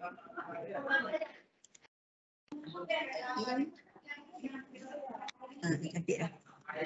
Cantik dah.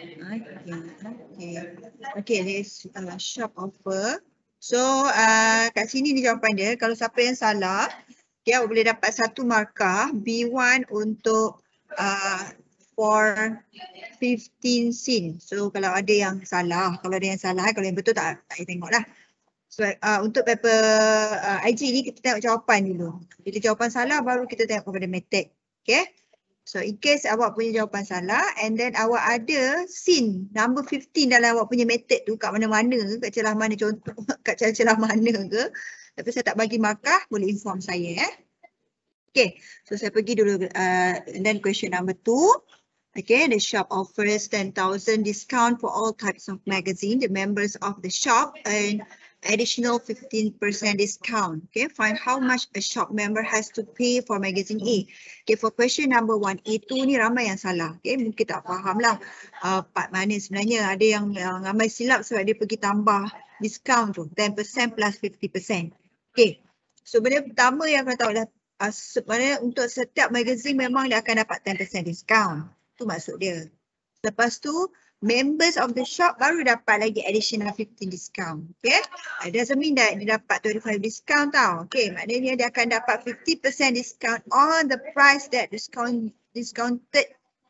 Okay, this shop offer. So kat sini ni jawapan dia. Kalau siapa yang salah, dia boleh dapat 1 markah B1 untuk for 15 sin. So kalau ada yang salah, kalau yang betul tak payah tengok lah. So untuk paper IG ni kita tengok jawapan dulu. Bila jawapan salah baru kita tengok kepada method. Okay. So in case awak punya jawapan salah and then awak ada sin number 15 dalam awak punya method tu kat mana-mana ke, kat celah mana contoh, kat celah mana ke, tapi saya tak bagi markah, boleh inform saya. Okay, so saya pergi dulu and then question number 2. Okay, the shop offers 10,000 discount for all types of magazine. The members of the shop earn additional 15% discount. Okay, find how much a shop member has to pay for magazine A. Okay, for question number 1, A2 ni ramai yang salah. Okay, mungkin tak faham lah part mana sebenarnya. Ada yang ramai silap sebab dia pergi tambah discount tu, 10% plus 50%. Okay, so benda pertama yang kena tahu adalah sebenarnya untuk setiap magazine memang dia akan dapat 10% discount. Tu maksud dia. Lepas tu, members of the shop baru dapat lagi additional 15 discount. Okay. It doesn't mean that dia dapat 25 discount tau. Okay. Maknanya dia akan dapat 50% discount on the price that discounted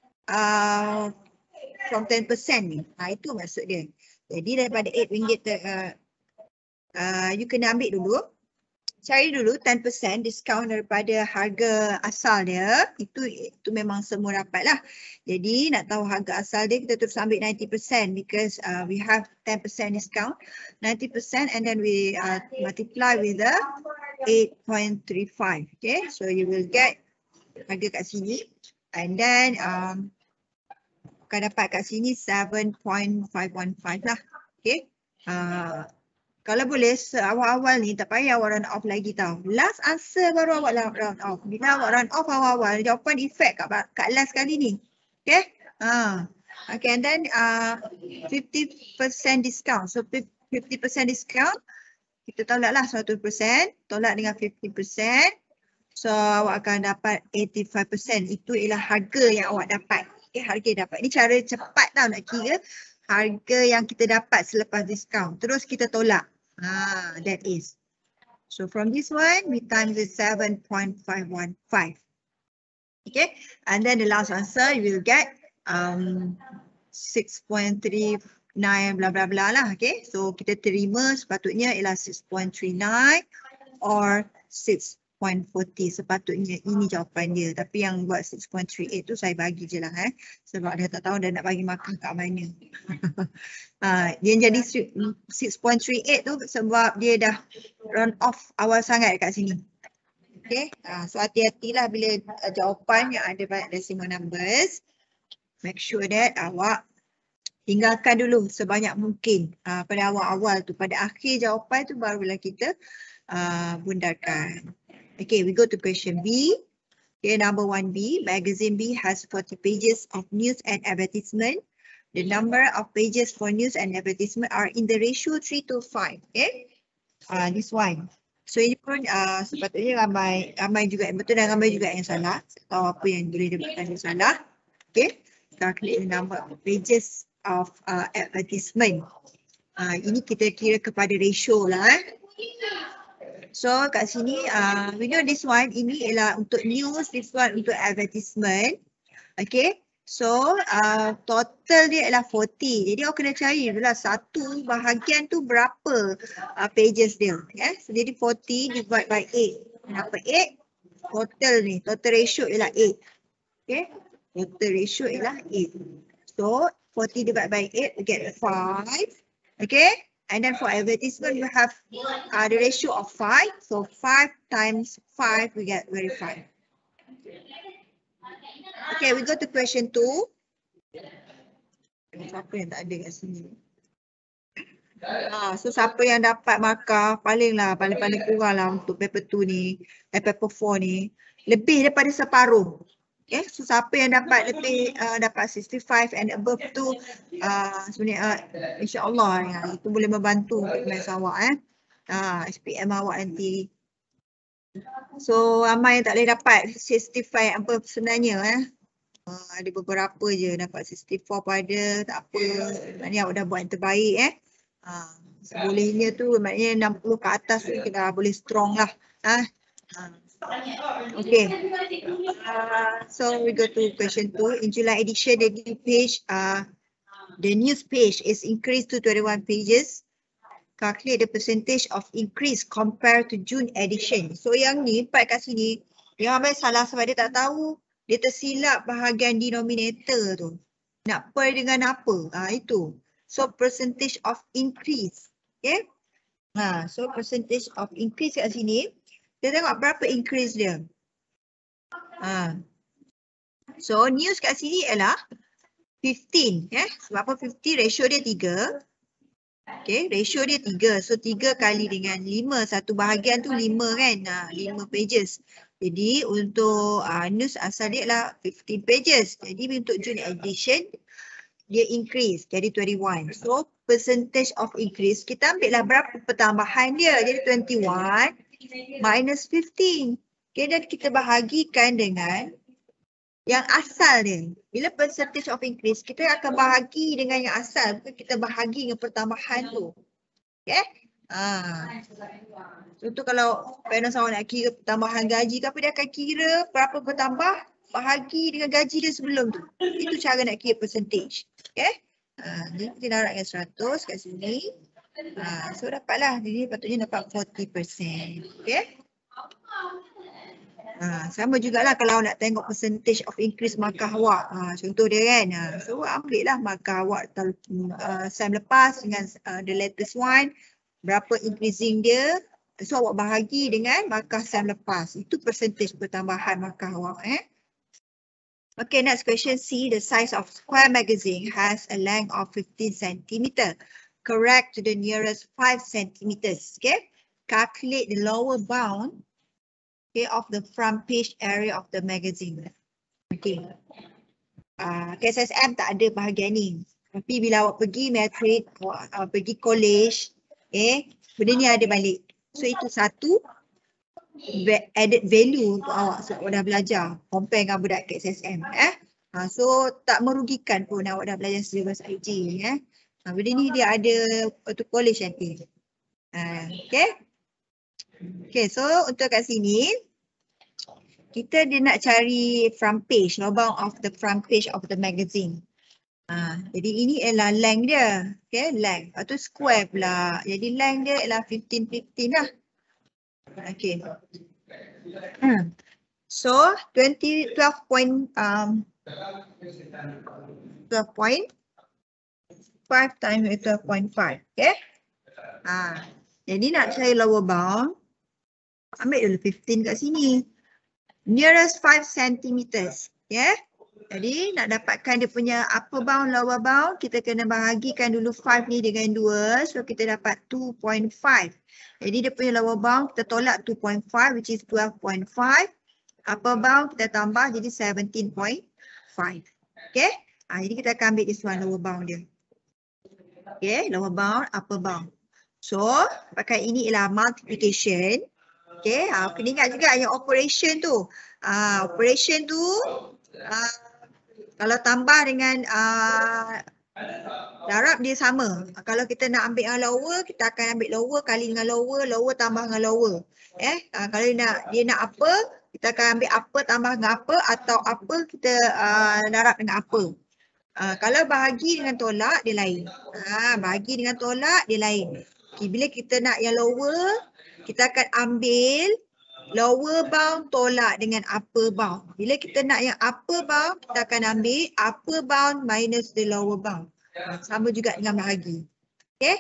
from 10% ni. Itu maksud dia. Jadi daripada RM8 you kena ambil dulu. Cari dulu 10% diskaun daripada harga asal dia. Itu memang semua dapat lah. Jadi nak tahu harga asal dia, kita terus ambil 90% because we have 10% discount. 90% and then we multiply with the 8.35. Okay, so you will get harga kat sini. And then akan dapat kat sini 7.515 lah. Okay. Kalau boleh awal-awal ni tak payah awak run off lagi tau. Last answer baru awak run off. Bila awak run off awal-awal, jawapan effect kat last kali ni. Okay. Okay, and then 50% discount. So 50% discount, kita tolak lah 100%. Tolak dengan 50%. So awak akan dapat 85%. Itu ialah harga yang awak dapat. Okay, harga dapat. Ini cara cepat tau nak kira harga yang kita dapat selepas diskaun. Terus kita tolak. That is. So from this one, we times it 7.515. Okay. And then the last answer, you will get 6.39 bla bla bla lah. Okay. So kita terima sepatutnya ialah 6.39 or 6.40. Sepatutnya ini jawapan dia. Tapi yang buat 6.38 tu saya bagi je lah. Sebab dia tak tahu dia nak bagi markah kat mana. Dia jadi 6.38 tu sebab dia dah run off awal sangat kat sini. Okay. So hati-hatilah bila jawapan yang ada banyak decimal numbers. Make sure that awak tinggalkan dulu sebanyak mungkin pada awal-awal tu. Pada akhir jawapan tu barulah kita bundarkan. Okay, we go to question B. Okay, number 1B, magazine B has 40 pages of news and advertisement. The number of pages for news and advertisement are in the ratio 3:5. Okay, this one. So ini pun sepatutnya ramai juga yang betul dan ramai juga yang salah. Saya tahu apa yang boleh dapatkan yang salah. Okay, kita klik the number of pages of advertisement. Ini kita kira kepada ratio lah. So kat sini, we know this one, ini ialah untuk news, this one untuk advertisement. Okay, so total dia ialah 40. Jadi awak kena cari adalah satu bahagian tu berapa pages dia. So jadi 40 divide by 8. Kenapa 8? Total ni, total ratio ialah 8. Okay, total ratio ialah 8. So 40 divided by 8, we get 5. Okay. And then for advertisement, you have the ratio of 5. So 5 times 5, we get 5. Okay, we go to question 2. Siapa yang tak ada kat sini? So siapa yang dapat markah paling kurang lah untuk paper 2 ni, paper 4 ni, lebih daripada separuh. Okay, so siapa yang dapat lebih dapat 65 and above tu sebenarnya insyaAllah itu boleh membantu untuk mes awak SPM awak nanti. So ramai yang tak boleh dapat 65 apa sebenarnya ada beberapa je dapat 64 pada tak apa. Maknanya awak dah buat yang terbaik Sebolehnya tu maknanya 60 ke atas tu kita dah boleh strong lah. Okay. So we go to question 2. In July edition, the news page is increased to 21 pages. Calculate the percentage of increase compared to June edition. So yang ni, part kat sini, dia ramai salah sebab dia tak tahu. Dia tersilap bahagian denominator tu. Nak per dengan apa? Itu. So percentage of increase. Okay. So percentage of increase kat sini. Kita tengok berapa increase dia. So news kat sini ialah 15. Sebab apa 50? Ratio dia 3. Okay, ratio dia 3. So 3 kali dengan 5. Satu bahagian tu 5 kan. 5 pages. Jadi untuk news asal dia lah 15 pages. Jadi untuk June edition, dia increase jadi 21. So percentage of increase, kita ambil lah berapa pertambahan dia. Jadi 21 minus 15. Okay, dan kita bahagikan dengan yang asal dia. Bila percentage of increase, kita akan bahagi dengan yang asal. Bukan kita bahagi dengan pertambahan tu. Okay? Contoh kalau parents awak nak kira pertambahan gaji ke apa, dia akan kira berapa bertambah, bahagi dengan gaji dia sebelum tu. Itu cara nak kira percentage. Okay? Jadi kita darabkan 100 kat sini. So dapatlah. Jadi patutnya dapat 40%. Okay? Sama jugalah kalau nak tengok percentage of increase markah awak. Contoh dia kan. So ambil lah markah awak SEM lepas dengan the latest one. Berapa increasing dia. So awak bahagi dengan markah SEM lepas. Itu percentage pertambahan markah awak. Okay, next question C. The size of square magazine has a length of 15 cm. Correct to the nearest 5 cm. Okay. Calculate the lower bound. Okay, of the front page area of the magazine. Okay. KSSM tak ada bahagian ni. Tapi bila awak pergi matric, pergi college, benda ni ada balik. So itu satu added value untuk awak sebab awak dah belajar. Compare dengan budak KSSM. So tak merugikan pun awak dah belajar syllabus IG. Benda ni dia ada waktu college nanti. Okay. Okay, so untuk kat sini, kita dia nak cari front page, lubang of the front page of the magazine. Jadi ini ialah length dia. Okay, length. Lepas tu square pula. Jadi length dia ialah 15 lah. Okay. So 12.5 times 12.5. Okay. Jadi nak cari lower bound. Ambil dulu 15 kat sini. Nearest 5 cm. Jadi nak dapatkan dia punya upper bound, lower bound, kita kena bahagikan dulu 5 ni dengan 2. So kita dapat 2.5. Jadi dia punya lower bound kita tolak 2.5 which is 12.5. Upper bound kita tambah jadi 17.5. Okay. Jadi kita akan ambil this one lower bound dia. Okay. Lower bound, upper bound. So pakai ini ialah multiplication. Okay, kena ingat juga yang operation tu. Operation tu, kalau tambah dengan darab dia sama. Kalau kita nak ambil yang lower, kita akan ambil lower kali dengan lower, lower tambah dengan lower. Kalau dia nak upper, kita akan ambil upper tambah dengan upper atau upper kita darab dengan upper. Kalau bahagi dengan tolak, dia lain. Bahagi dengan tolak, dia lain. Okay, bila kita nak yang lower, kita akan ambil lower bound tolak dengan upper bound. Bila kita nak yang upper bound, kita akan ambil upper bound minus the lower bound. Sama juga dengan bahagi. Okay.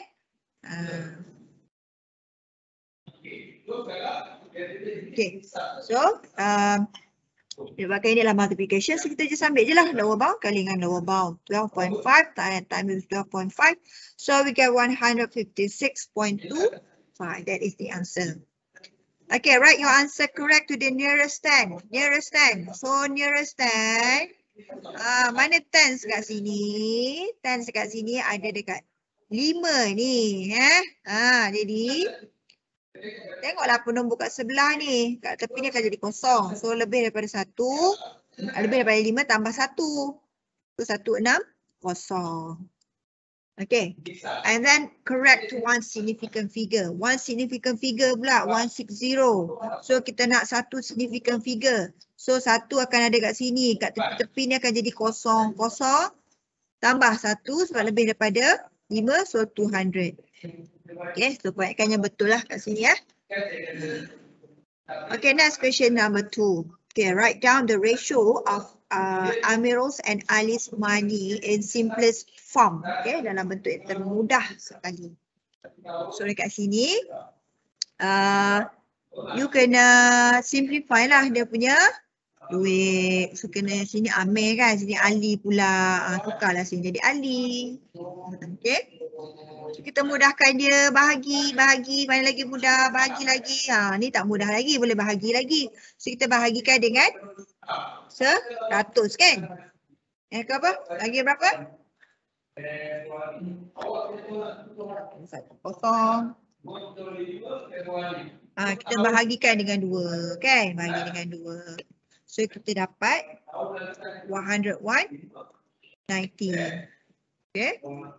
Okay. So, dia pakai ni adalah multiplication. So, kita just ambil je lah lower bound kali dengan lower bound. 12.5 times 12.5. So, we get 156.2. That is the answer. Okay, write your answer correct to the nearest 10. Nearest 10. So, nearest 10. Mana 10 kat sini? 10 kat sini ada dekat 5 ni. Jadi, Tengoklah penombor kat sebelah ni. Kat tepi ni akan jadi kosong. So lebih daripada 1, lebih daripada 5 tambah 1. So 160. Okay. And then correct one significant figure. One significant figure pula 160. So kita nak satu significant figure. So 1 akan ada kat sini. Kat tepi-tepi ni akan jadi kosong. Kosong tambah 1 sebab lebih daripada 5. So 200. Okay. So buatkannya betul lah kat sini ya. Okay, next question number 2. Okay, write down the ratio of Amirul's and Ali's money in simplest form. Okay, dalam bentuk yang termudah sekali. So dekat sini, you kena simplify lah dia punya duit. So kena sini Amir kan, sini Ali pula. Tukarlah sini jadi Ali. Okay. So, kita mudahkan dia bahagi, mana lagi mudah, bahagi lagi. Ni tak mudah lagi, boleh bahagi lagi. So kita bahagikan dengan 100 kan? Ke apa? Lagi berapa? 1. Kita bahagikan dengan 2 kan? Bahagi dengan 2. So kita dapat 190. Okay.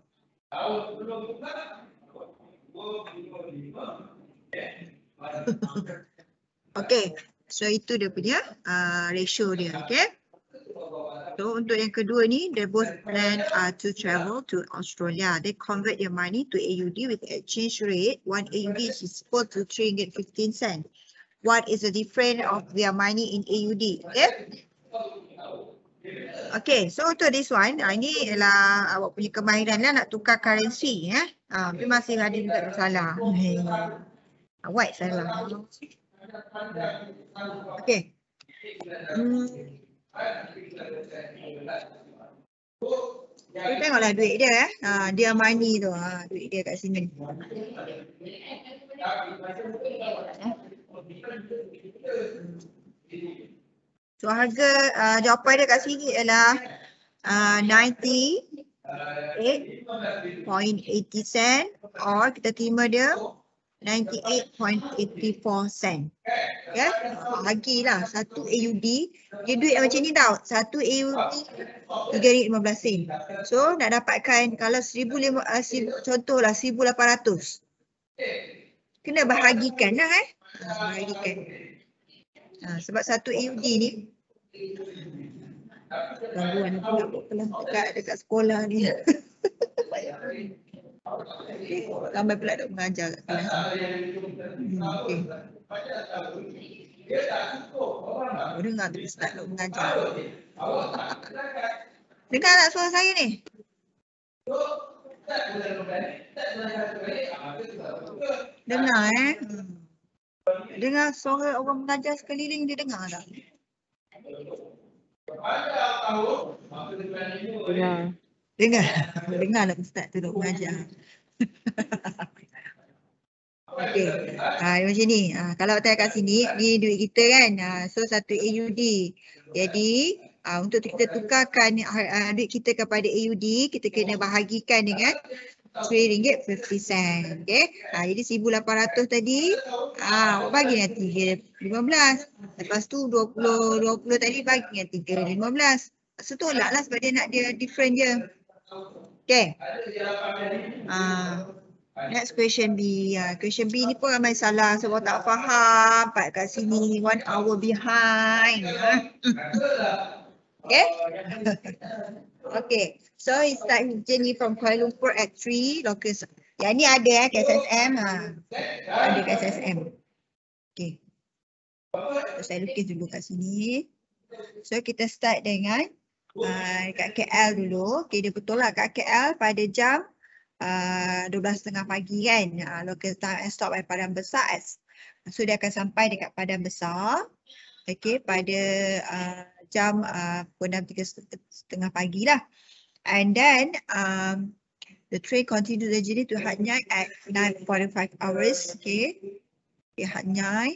Okay, so itu dia punya ratio dia, okay. So untuk yang kedua ni, they both plan to travel to Australia. They convert their money to AUD with exchange rate. 1 AUD is equal to 3 ringgit 15 cents. What is the difference of their money in AUD? Okay. Okay, so untuk this one, ini ialah awak punya kemahiran lah nak tukar currency. Tapi masih ada juga masalah. Awak salah. Okay. Tengoklah duit dia. Dia money tu. Duit dia kat sini. So harga jawapan dia kat sini ialah 98.80 sen, or kita terima dia 98.84 sen. Ya, bagilah 1 AUD. Dia duit macam ni tau. 1 AUD 3.15 sen. So nak dapatkan kalau 1,500, contohlah 1,800. Kena bahagikan lah bahagikan. Sebab 1 AUD ni gangguan pula dekat sekolah ni. Ramai pula dok mengajar kat kelas. Okay. Dengar tu Ustaz dok mengajar. Dengar tak suara saya ni? Dengar Dengar suara orang mengajar sekeliling, dia dengar tak? Dengar. Dengar lah Ustaz tu dok mengajar. Okey. Macam ni. Kalau tanya kat sini, ni duit kita kan. So 1 AUD. Jadi untuk kita tukarkan duit kita kepada AUD, kita kena bahagikan dengan 3 ringgit 50 sen. Okey. Jadi 1,800 tadi, bagi dengan 3.15. Lepas tu 20 tadi bagi dengan 3.15. Setolak lah sebab dia nak dia different je. Okey. Next question B. Question B ni pun ramai salah sebab tak faham. Part kat sini 1 hour behind. Okay. Okay. So it start journey from Kuala Lumpur at 3 local. Yang ni ada KSSM. Ada KSSM. Okay. So, saya lukis dulu kat sini. So kita start dengan kat KL dulu. Okay, dia betul lah kat KL pada jam 12.30 pagi kan. Local time and stop at Padang Besar. So dia akan sampai dekat Padang Besar. Okay, pada jam 6.30 pagi lah. And then the train continue the journey to Hat Yai at 9.45 hours. Okay. Hat Yai.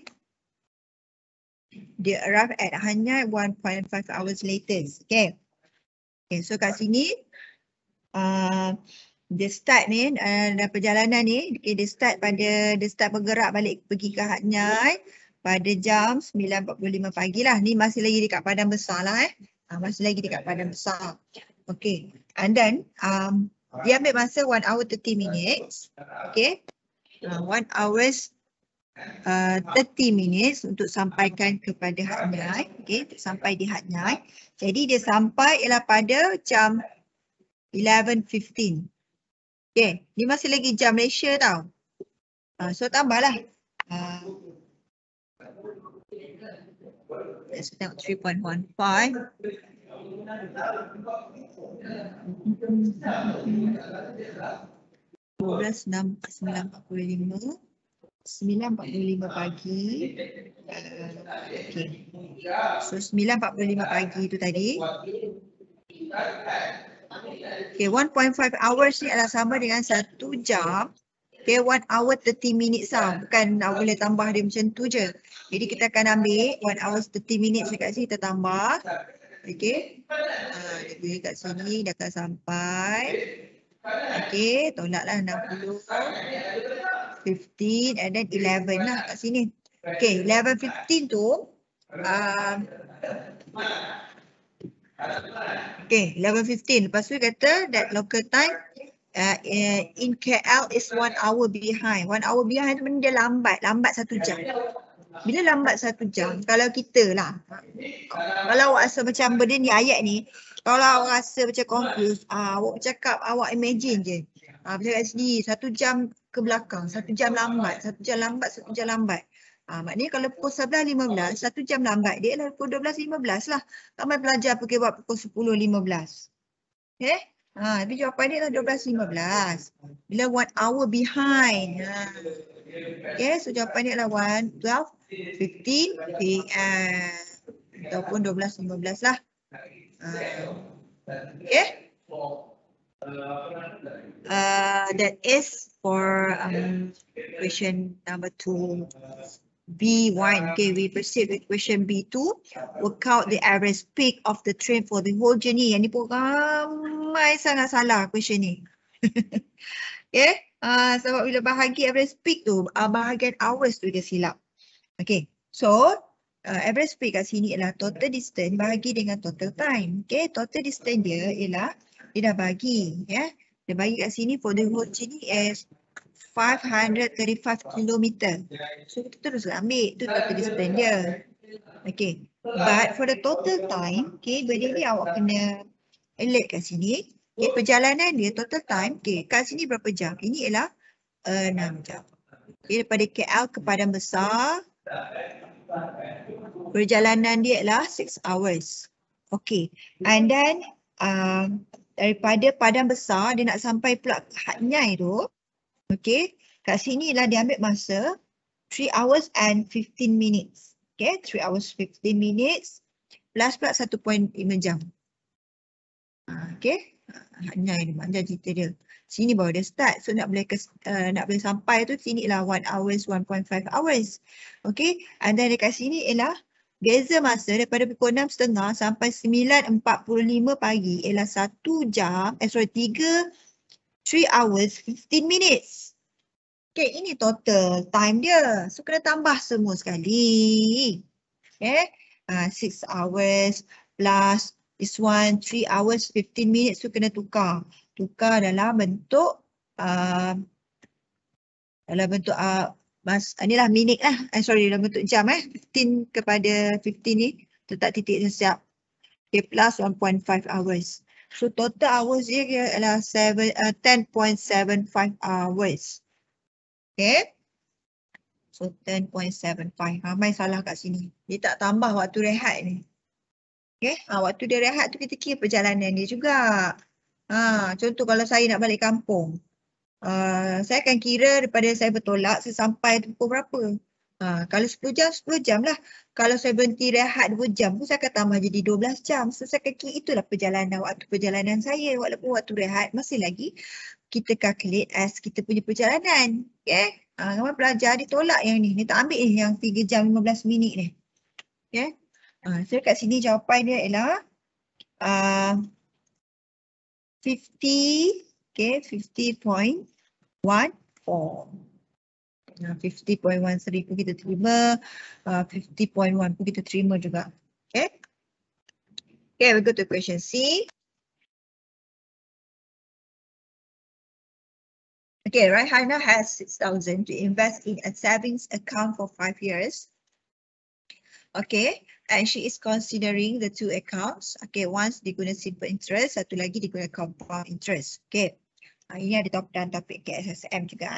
They arrive at Hat Yai 1.5 hours later. Okay. Okay, so kat sini Dia start ni, dan perjalanan ni, okay, dia start bergerak balik pergi ke Hat Nyai pada jam 9.45 pagi lah. Ni masih lagi dekat Padang Besar lah masih lagi dekat Padang Besar. Okay, and then dia ambil masa 1 hour 30 minutes. Okay, 1 hours 30 minutes untuk sampaikan kepada Hat Nyai. Okay, untuk sampai di Hat Nyai. Jadi dia sampai ialah pada jam 11.15. Okay, ni masih lagi jam Malaysia tau. So tambahlah. Let's tengok 3.15. 9.45 pagi. Okay. So 9.45 pagi tu tadi. Okay, 1.5 hours ni adalah sama dengan 1 jam. Okay, 1 hour 30 minutes lah. Bukan boleh tambah dia macam tu je. Jadi kita akan ambil 1 hour 30 minutes dekat sini kita tambah. Okay. Dia boleh kat sini dia akan sampai. Okay, tolaklah 60. 15 and then 11 lah kat sini. Okay, 11.15 tu. Okay, 11.15. Lepas tu kata that local time in KL is 1 hour behind. 1 hour behind tu benda dia lambat 1 jam. Bila lambat 1 jam, kalau kita lah, kalau awak rasa macam benda ni ayat ni, kalau awak rasa macam confused, awak bercakap, awak imagine je. Bercakap sendiri, 1 jam ke belakang, 1 jam lambat, 1 jam lambat, 1 jam lambat. Maknanya kalau pukul 11.15, 1 jam lambat, dia adalah pukul 12.15 lah. Ramai pelajar pergi buat pukul 10.15. Okay? Tapi jawapan dia adalah 12.15. Bila 1 hour behind. Okay, so jawapan dia adalah 12.15 PM. Ataupun 12.15 lah. Okay. That is for question number 2. B1. Okay, we proceed with question B2. Work out the average speed of the train for the whole journey. Yang ni pun ramai sangat salah question ni. Okay. Sebab bila bahagi average speed tu, bahagian hours tu dia silap. Okay. So, average speed kat sini ialah total distance bahagi dengan total time. Okay. Total distance dia ialah, dia dah bagi. Yeah. Dia bagi kat sini for the whole journey is 535 km. So kita terus ambil tu total distance dia. Okay. But for the total time, okay, benda ni awak kena alert kat sini. Okay, perjalanan dia total time, okay, kat sini berapa jam? Ini ialah 6 jam. Okay, daripada KL ke Padang Besar, perjalanan dia ialah 6 hours. Okay, and then daripada Padang Besar, dia nak sampai pula Hat Nyai tu. Okay, kat sini lah dia ambil masa 3 hours and 15 minutes. Okay, 3 hours 15 minutes plus pula 1.5 jam. Okay, Nyai ni macam cerita dia. Sini baru dia start. So nak boleh sampai tu sini lah 1 hours, 1.5 hours. Okay, and then dekat sini ialah beza masa daripada pukul 6.30 sampai 9.45 pagi ialah 1 jam, 3 hours 15 minutes. Okay, ini total time dia. So kena tambah semua sekali. Okay, 6 hours plus this one 3 hours 15 minutes tu kena tukar. Tukar dalam bentuk inilah minit lah. Dalam bentuk jam 15 kepada 15 ni letak titik sesiap. Okay, plus 1.5 hours. So total hours dia adalah 10.75 hours. Okay. So 10.75. Ramai salah kat sini. Dia tak tambah waktu rehat ni. Okay. Waktu dia rehat tu kita kira perjalanan dia juga. Contoh kalau saya nak balik kampung. Saya akan kira daripada saya bertolak saya sampai pukul berapa. Kalau 10 jam lah. Kalau saya berhenti rehat 2 jam pun saya akan tambah jadi 12 jam. So saya akan kira itulah waktu perjalanan saya. Walaupun waktu rehat masih lagi kita calculate as kita punya perjalanan. Okay. Ramai pelajar ditolak yang ni. Dia tak ambil yang 3 jam 15 minit ni. Okay. So kat sini jawapan dia ialah 50 Okay, 50.14. 50.13 pun kita terima. 50.1 pun kita terima juga. Okay. Okay, we go to question C. Okay, Raihana has 6,000 to invest in a savings account for 5 years. Okay, and she is considering the two accounts. Okay, once dia guna simple interest, satu lagi dia guna compound interest. Okay, ini ada dan topik KSSM juga.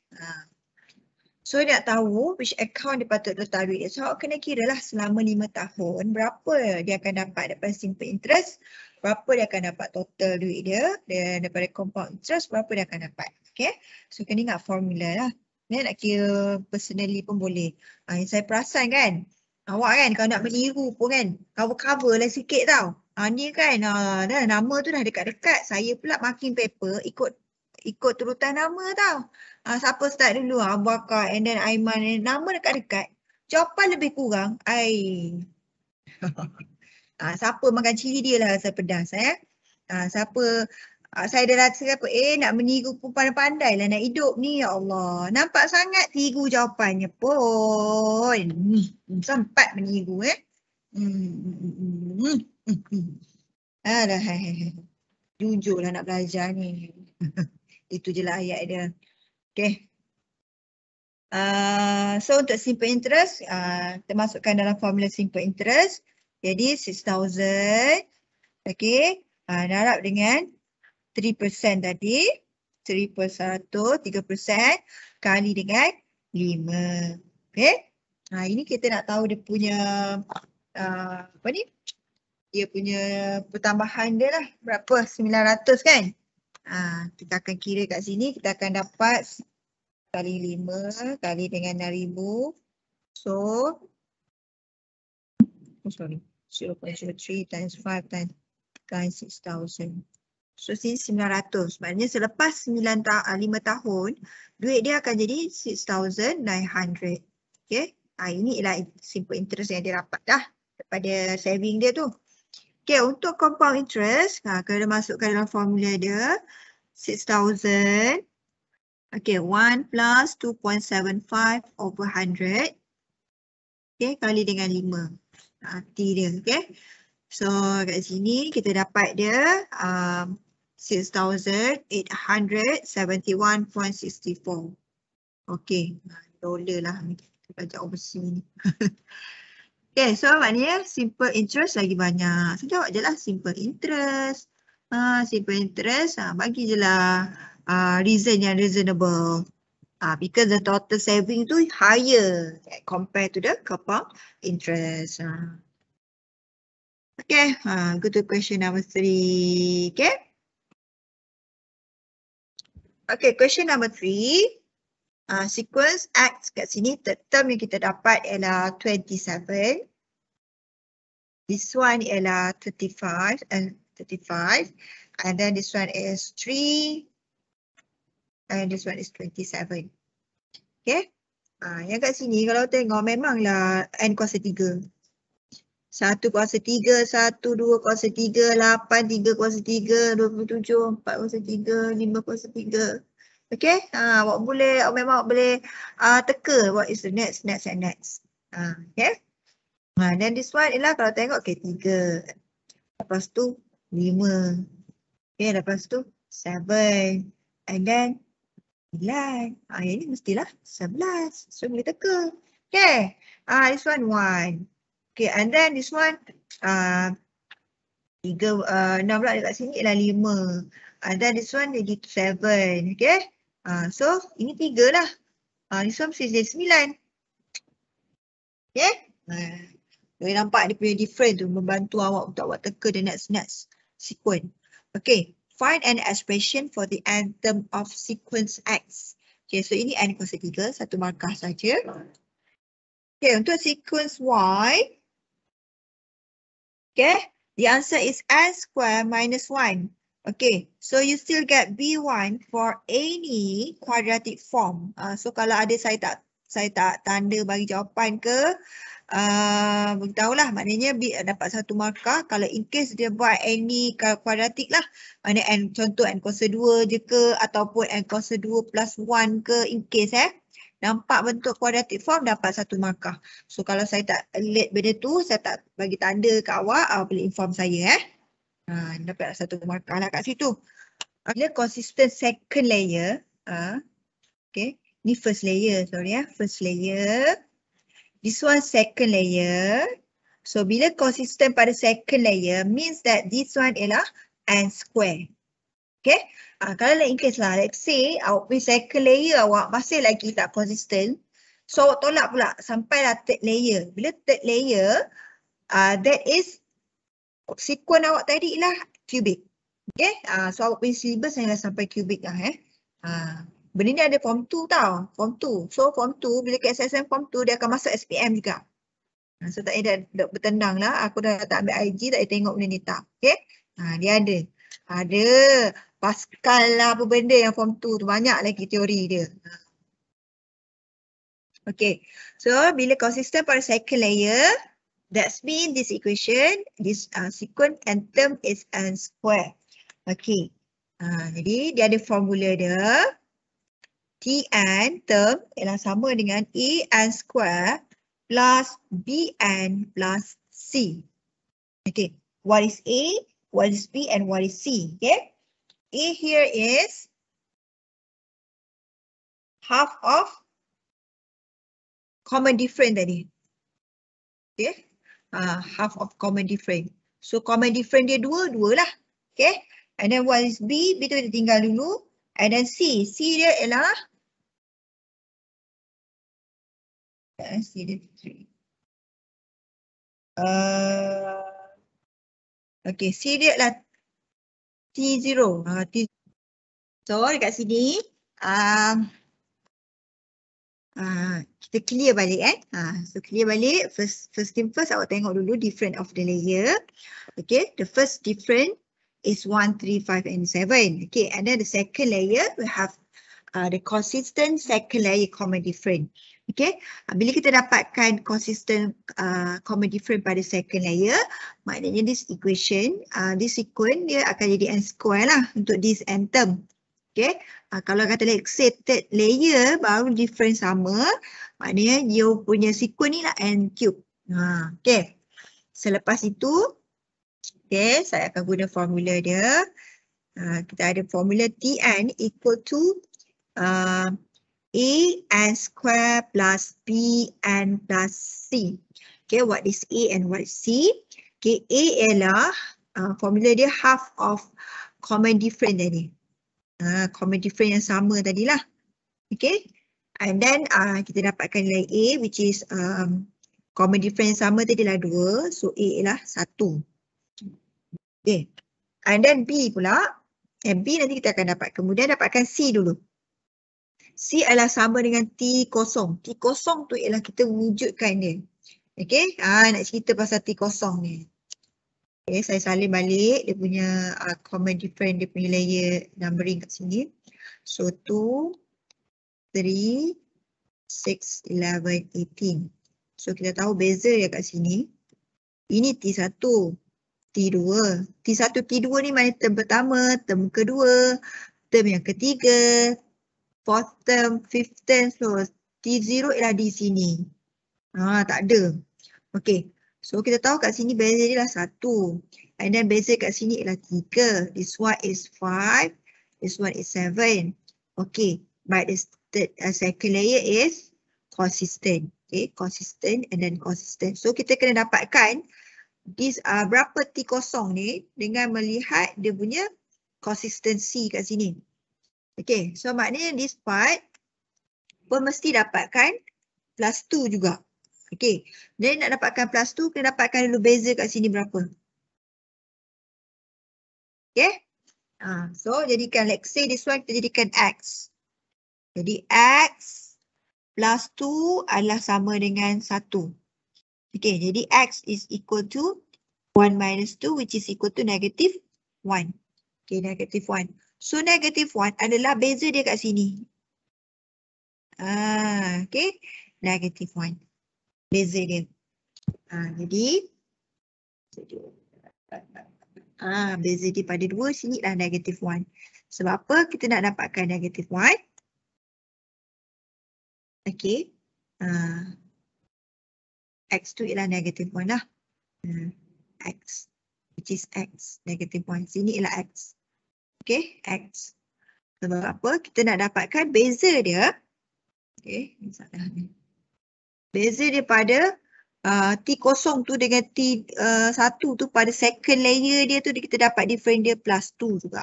So dia nak tahu which account dia patut letak duit dia. So awak kena kira lah selama 5 tahun berapa dia akan dapat daripada simple interest, berapa dia akan dapat total duit dia, dan daripada compound interest berapa dia akan dapat. Okay, so kena ingat formula lah. Ni nak kira personally pun boleh. Yang saya perasan kan, awak kan kalau nak meniru pun kan, cover-cover lah sikit tau. Ni kan dah nama tu dah dekat-dekat, saya pula marking paper ikut turutan nama tau. Siapa start dulu? Abu Bakar and then Aiman. Nama dekat-dekat. Jawapan lebih kurang. Siapa makan cili dia lah rasa pedas. Siapa saya dah rasa apa? Nak meniru pun pandai-pandai lah nak hidup ni. Ya Allah. Nampak sangat tiru jawapannya pun. Sempat meniru Alah. Jujurlah nak belajar ni. Itu je lah ayat dia. Okay. So untuk simple interest, termasukkan dalam formula simple interest. Jadi 6,000. Okay. Darab dengan 3% tadi. 3%, 3% kali dengan 5. Okay. Ini kita nak tahu dia punya apa ni? Dia punya pertambahan dia lah. Berapa? 900 kan? Kita akan kira kat sini, kita akan dapat kali 5 kali dengan 6,000. So, 0.03 times 5 times 6,000. So, sini 900. Maknanya selepas 5 tahun, duit dia akan jadi 6,900. Okay. Ini ialah simple interest yang dia dapat dah daripada saving dia tu. Okay, untuk compound interest, kena masukkan dalam formula dia, 6,000, okay, 1 plus 2.75 over 100, okay, kali dengan 5, T dia, okay. So, kat sini kita dapat dia 6,871.64. Okay, dollar lah, kita belajar overseas ni. Okay, so maknanya simple interest lagi banyak. So jawab je lah simple interest. Simple interest, bagi je lah reason yang reasonable. Because the total saving tu higher compared to the compound interest. Okay, go to question number 3. Okay. Okay, question number 3. Sequence X kat sini, term yang kita dapat ialah 27. This one ialah 35. And then this one is 3. And this one is 27. Okay. Yang kat sini kalau tengok memanglah n kuasa 3. 1 kuasa 3, 1, 2 kuasa 3, 8, 3 kuasa 3, 27, 4 kuasa 3, 5 kuasa 3. Okay, awak memang boleh teka what is the next and next. Okay. Then this one ialah kalau tengok, okay, 3. Lepas tu 5. Okay, lepas tu 7. And then 9. Yang ni mestilah 11. So boleh teka. Okay. This one 1. Okay, and then this one 6 pula dekat sini ialah 5. And then this one jadi 7. Okay. So ini 3 lah. This one mesti jadi 9. Okay. Boleh nampak dia punya difference tu membantu awak untuk awak teka the next sequence. Okay. Find an expression for the n term of sequence X. Okay, so ini n kuasa 3, satu markah saja. Okay, untuk sequence Y. Okay, the answer is n square minus 1. Okay, so you still get B1 for any quadratic form. So kalau ada saya tak saya tak tanda bagi jawapan ke, beritahulah, maknanya dapat 1 markah. Kalau in case dia buat any kuadratik lah, maknanya n, contoh n kuasa 2 je ke, ataupun n kuasa 2 plus 1 ke, in case nampak bentuk kuadratik form, dapat 1 markah. So kalau saya tak alert benda tu, saya tak bagi tanda ke awak, boleh inform saya dapat 1 markah lah kat situ. Bila consistent second layer, okay, ni first layer, sorry first layer. This one second layer. So bila consistent pada second layer means that this one ialah n square. Okay. Kalau in case lah, let's say awak punya second layer awak masih lagi tak consistent. So awak tolak pula sampailah third layer. Bila third layer, that is sequence awak tadi lah cubic. Okay. So awak punya syllabus adalah sampai cubic lah benda ni ada form 2 tau. Form 2. So form 2 bila ke SSM form 2 dia akan masuk SPM juga. So tak payah dah bertendang lah. Aku dah tak ambil IG, tak payah tengok benda ni tak. Okay. Dia ada. Ada. Pascal lah apa benda yang form 2 tu. Banyak lagi teori dia. Okay. So bila consistent pada second layer, that's mean this equation, this sequence and term is n square. Okay. Jadi dia ada formula dia. Tn term ialah sama dengan an square plus bn plus c. Okay, what is a, what is b, and what is c? Okay, a here is half of common difference tadi. Okay, half of common difference. So common difference dia dua lah. Okay, and then what is b? B tu dia tinggal dulu. And then c dia ialah C dia 3. Okay, C dia adalah T0. So dekat sini kita clear balik So clear balik. First thing first, awak tengok dulu different of the layer. Okay, the first different is 1, 3, 5 and 7. Okay, and then the second layer we have the consistent second layer common different. Okay, bila kita dapatkan consistent common different pada second layer, maknanya this equation, this sequence dia akan jadi n square lah untuk this n term. Okay, kalau kata let's say third layer baru different sama, maknanya dia punya sequence ni lah n cube. Okay, selepas itu, okay, saya akan guna formula dia. Kita ada formula Tn equal to a n square plus b n plus c. Okay, what is a and what is c? Okay, a ialah formula dia half of common difference tadi. Common difference yang sama tadilah. Okay, and then kita dapatkan nilai a which is common difference yang sama tadi lah 2. So a ialah 1. Okay, and then b pula. B nanti kita akan dapat. Kemudian dapatkan c dulu. C adalah sama dengan T kosong. T kosong tu ialah kita wujudkan dia. Okay, nak cerita pasal T kosong ni. Okay, saya salin balik dia punya common difference, dia punya layer numbering kat sini. So 2, 3, 6, 11, 18. So kita tahu beza dia kat sini. Ini T1, T2. T1, T2 ni mana term pertama, term kedua, term yang ketiga, fourth term, fifth term. So T0 ialah di sini. Tak ada. Okay. So kita tahu kat sini beza dia lah 1. And then beza kat sini ialah 3. This one is 5. This one is 7. Okay. But the second layer is consistent. Okay. Consistent and then consistent. So kita kena dapatkan this berapa T kosong ni dengan melihat dia punya consistency kat sini. Okay, so maknanya this part pun mesti dapatkan plus 2 juga. Okay, jadi nak dapatkan plus 2, kena dapatkan dulu beza kat sini berapa. Okay, so jadikan, let's say this one kita jadikan X. Jadi X plus 2 adalah sama dengan 1. Okay, jadi X is equal to 1 minus 2 which is equal to negative 1. Okay, negative 1. So negative 1 adalah beza dia kat sini. Okay, negative 1. Beza dia. Jadi beza dia pada 2, sini lah negative 1. Sebab apa kita nak dapatkan negative 1? Okay. X tu ialah negative 1 lah. X. Which is X. Negative 1. Sini ialah X. Okay. X. Sebab apa? Kita nak dapatkan beza dia. Okay. Beza dia pada T0 tu dengan T1 tu pada second layer dia tu kita dapat different dia plus 2 juga.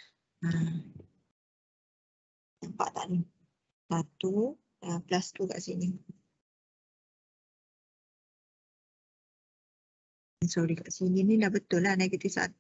Nampak tak ni? 1 plus 2 kat sini. Sorry, kat sini ni dah betul lah negatif 1.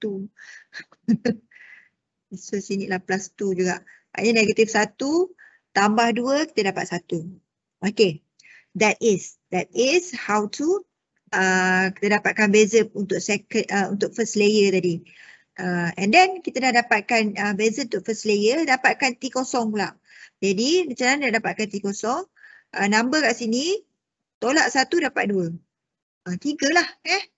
So sini lah plus 2 juga. Maksudnya negatif 1 tambah 2 kita dapat 1. Okay. That is how to kita dapatkan beza untuk untuk first layer tadi. And then kita dah dapatkan beza untuk first layer, dapatkan T0 pula. Jadi macam mana nak dapatkan T0? Number kat sini tolak 1 dapat 2. 3 lah.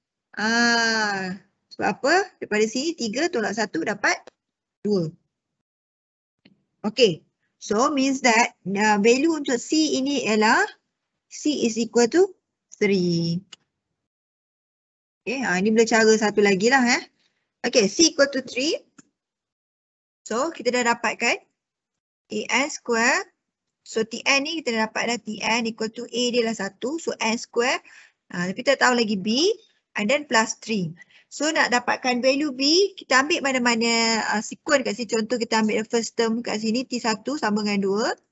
Sebab apa? Daripada sini 3 tolak 1 dapat 2. Okay. So means that value untuk C ini ialah C is equal to 3. Okay, ini boleh cara satu lagi lah. Okay, C equal to 3. So, kita dah dapatkan AN square. So, TN ni kita dah dapat dah TN equal to A dia lah 1. So, N square. Tapi kita tahu lagi B. And then plus 3. So, nak dapatkan value B, kita ambil mana-mana sequence kat sini. Contoh kita ambil the first term kat sini. T1 sama dengan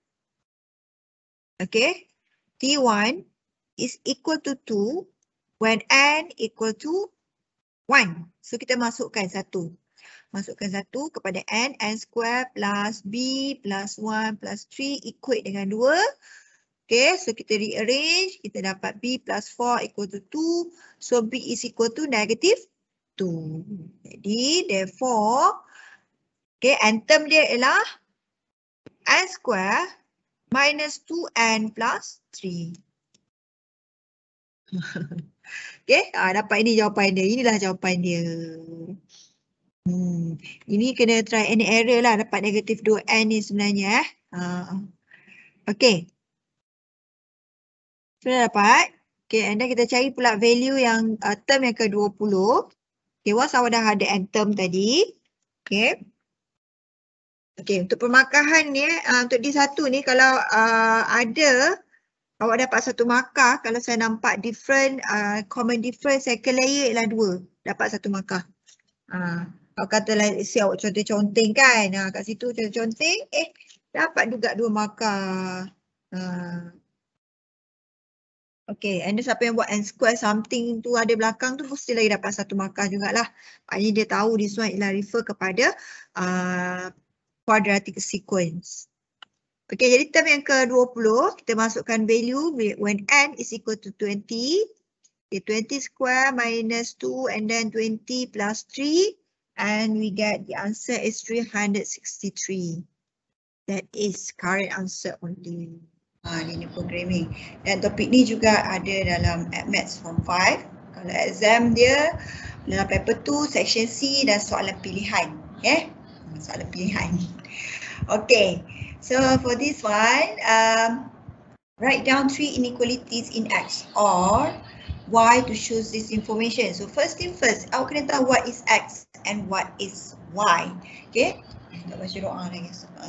2. Okay. T1 is equal to 2 when N equal to 1. So, kita masukkan 1. Masukkan 1 kepada N square plus B plus 1 plus 3 equate dengan 2. Okay, so kita rearrange. Kita dapat B plus 4 equal to 2. So, B is equal to negative 2. Jadi, therefore, okay, N term dia ialah N square minus 2N plus 3. Okay, dapat ini jawapan dia. Inilah jawapan dia. Ini kena try and error lah. Dapat negatif 2N ni sebenarnya. Okay. Sudah dapat. Okay, and then kita cari pula value yang term yang ke-20. Okay, once awak dah ada N term tadi. Okay. Okay, untuk pemakahan ni, untuk D1 ni kalau ada awak dapat satu markah, kalau saya nampak different, common difference second layer ialah 2. Dapat satu markah. Awak katalah awak conteng kan. Kat situ conteng, dapat juga 2 markah. Okay, and then siapa yang buat N square something tu ada belakang tu mesti lagi dapat satu markah jugalah. Maknanya dia tahu this one ialah refer kepada quadratic sequence. Okay, jadi term yang ke-20, kita masukkan value when N is equal to 20. Okay, 20 square minus 2 and then 20 plus 3. And we get the answer is 363. That is correct answer only. Ini programming. Dan topik ni juga ada dalam Maths Form 5. Kalau exam dia dalam paper 2, section C dan soalan pilihan. Okay, soalan pilihan. Okay. So for this one, write down 3 inequalities in X or Y to choose this information. So first thing first, awak kena tahu what is X and what is Y. Okay? Tak baca doa lagi.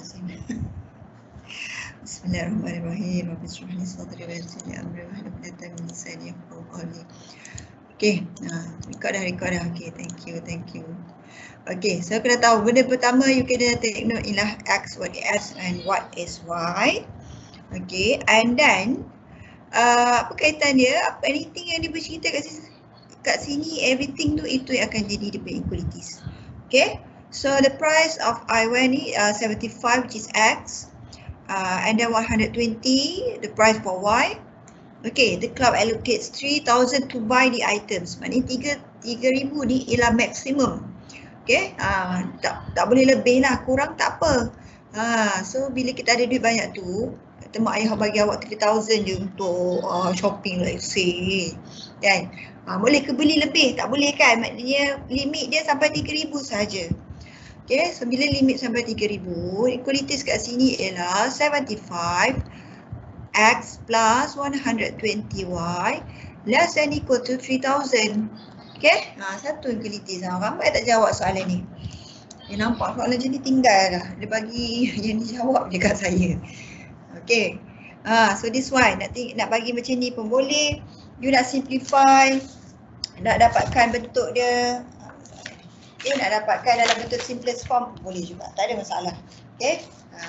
Bismillahirrahmanirrahim. Rabbi shrah li sadri wa yassir li amri wahlul 'uqdatam min lisani yafqahu qawli. Okay, record dah. Okay, thank you. Okay, so kena tahu benda pertama you kena take note ialah X, what is X and what is Y. Okay, and then apa kaitan dia, anything yang dia bercerita kat sini, everything tu itu yang akan jadi dia punya equalities. Okay, so the price of I1 ni 75 which is X, and then 120 the price for Y. Okay, the club allocates 3,000 to buy the items. Maknanya 3,000 ni ialah maksimum. Okay, tak boleh lebih lah, kurang tak apa. So bila kita ada duit banyak tu, Kata mak ayah bagi awak 3,000 je untuk shopping let's say. Kan? Boleh ke beli lebih? Tak boleh kan? Maknanya limit dia sampai 3,000 saja. Okay, so bila limit sampai 3,000, equalities kat sini ialah 75 x plus 120y less than equal to 3,000. Okay, satu equalities. Ramai tak jawab soalan ni. Dia nampak soalan macam ni tinggal dah. Dia bagi yang dijawab je kat saya. Okay. So this one nak bagi macam ni pun boleh. You nak simplify, nak dapatkan bentuk dia. Okay, nak dapatkan dalam bentuk simplest form boleh juga. Tak ada masalah. Okay.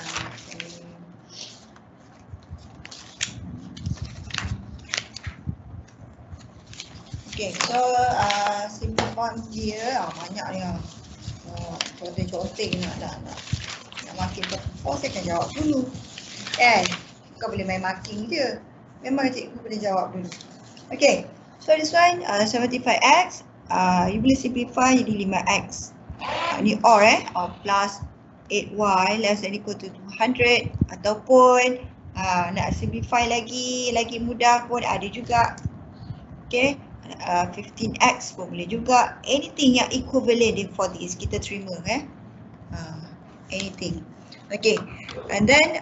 Okay, so simple form dia banyak ni. Contoh-contoh nak makin perform, saya akan jawab dulu. Bukan boleh main marking je. Memang cikgu boleh jawab dulu. Okay, so this one 75x, you boleh simplify jadi 5x. Ni or plus 8y less than equal to 200, ataupun nak simplify lagi mudah pun ada juga. Okay, 15x pun boleh juga. Anything yang equivalent for this kita terima anything. Okay, and then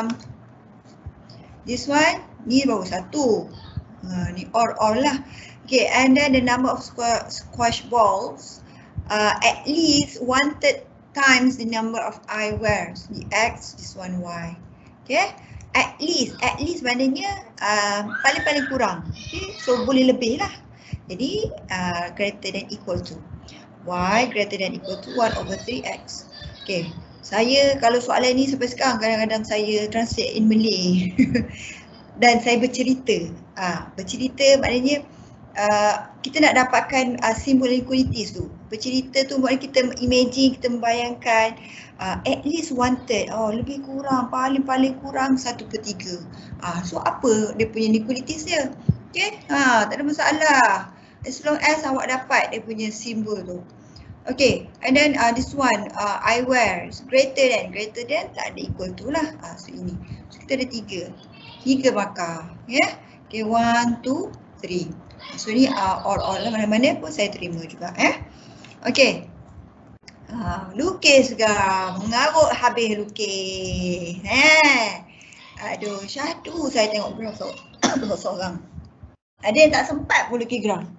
this one ni baru satu. Ni or lah. Okay, and then the number of squash balls at least 1/3 times the number of eyewears. Ni x, this one y. Okay, at least maknanya paling kurang. Okay, so boleh lebih lah. Jadi greater than equal to y greater than equal to 1/3x. Okay, saya kalau soalan ni sampai sekarang kadang-kadang saya translate in Malay. Dan saya bercerita. Bercerita maknanya kita nak dapatkan simbol equalities tu. Bercerita tu maknanya kita imagine, kita membayangkan at least 1/3. Lebih kurang, paling kurang 1/3. So apa dia punya equalities dia? Okay, tak ada masalah. As long as awak dapat dia punya simbol tu. Okay, and then this one, eyewear greater than tak ada equal to lah. So ini. So kita ada 3 markah. Yeah. Okay, 1, 2, 3. So ni or lah, mana-mana pun saya terima juga. Okay. Lukis ke? Mengarut habis lukis. Aduh, syahdu saya tengok graf seorang. Ada yang tak sempat pun lukis graf.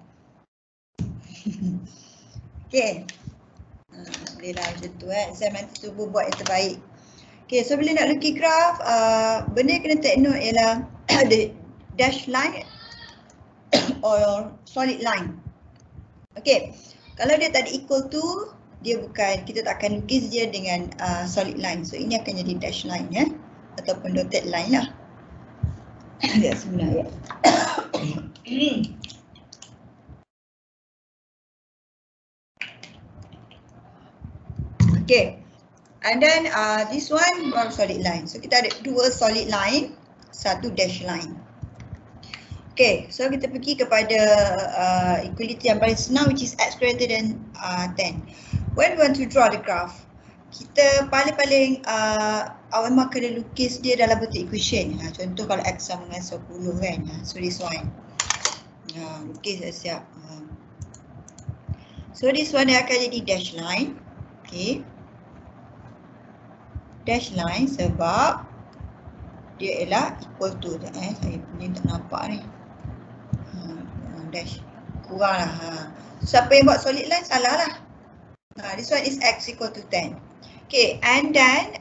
Okay. Boleh lah macam tu saya nanti cuba buat yang terbaik. Okay, so bila nak lukis graf, benda yang kena take note ialah the dash line or solid line. Okay, kalau dia tak ada equal to, dia bukan, kita tak akan lukis dia dengan solid line. So ini akan jadi dash line ataupun dotted line lah. Lihat sebenarnya. Okay, and then this one baru solid line. So kita ada 2 solid line, 1 dash line. Okay, so kita pergi kepada equality yang paling senang, which is x greater than 10. When we want to draw the graph, kita paling awak memang kena lukis dia dalam bentuk equation. Contoh kalau x sama dengan 10 kan. So this one. Lukis dah siap. So this one dia akan jadi dash line. Okay. Dash line sebab dia ialah equal to. Saya punya tak nampak ni. Dash. Kurang lah. Siapa yang buat solid line salah lah. This one is x equal to 10. Okay, and then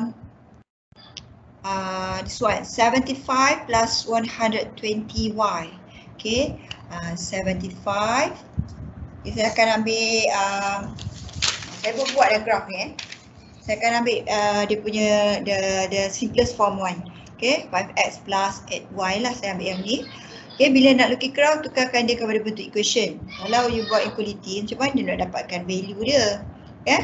this one 75 plus 120y. Okay, 75. Saya akan ambil saya pun buat dia graf ni Saya akan ambil dia punya the simplest form one. Okay, 5x plus 8y lah saya ambil yang ni. Okay, bila nak lukis graf, tukarkan dia kepada bentuk equation. Kalau you buat equality, macam mana nak dapatkan value dia? Okay.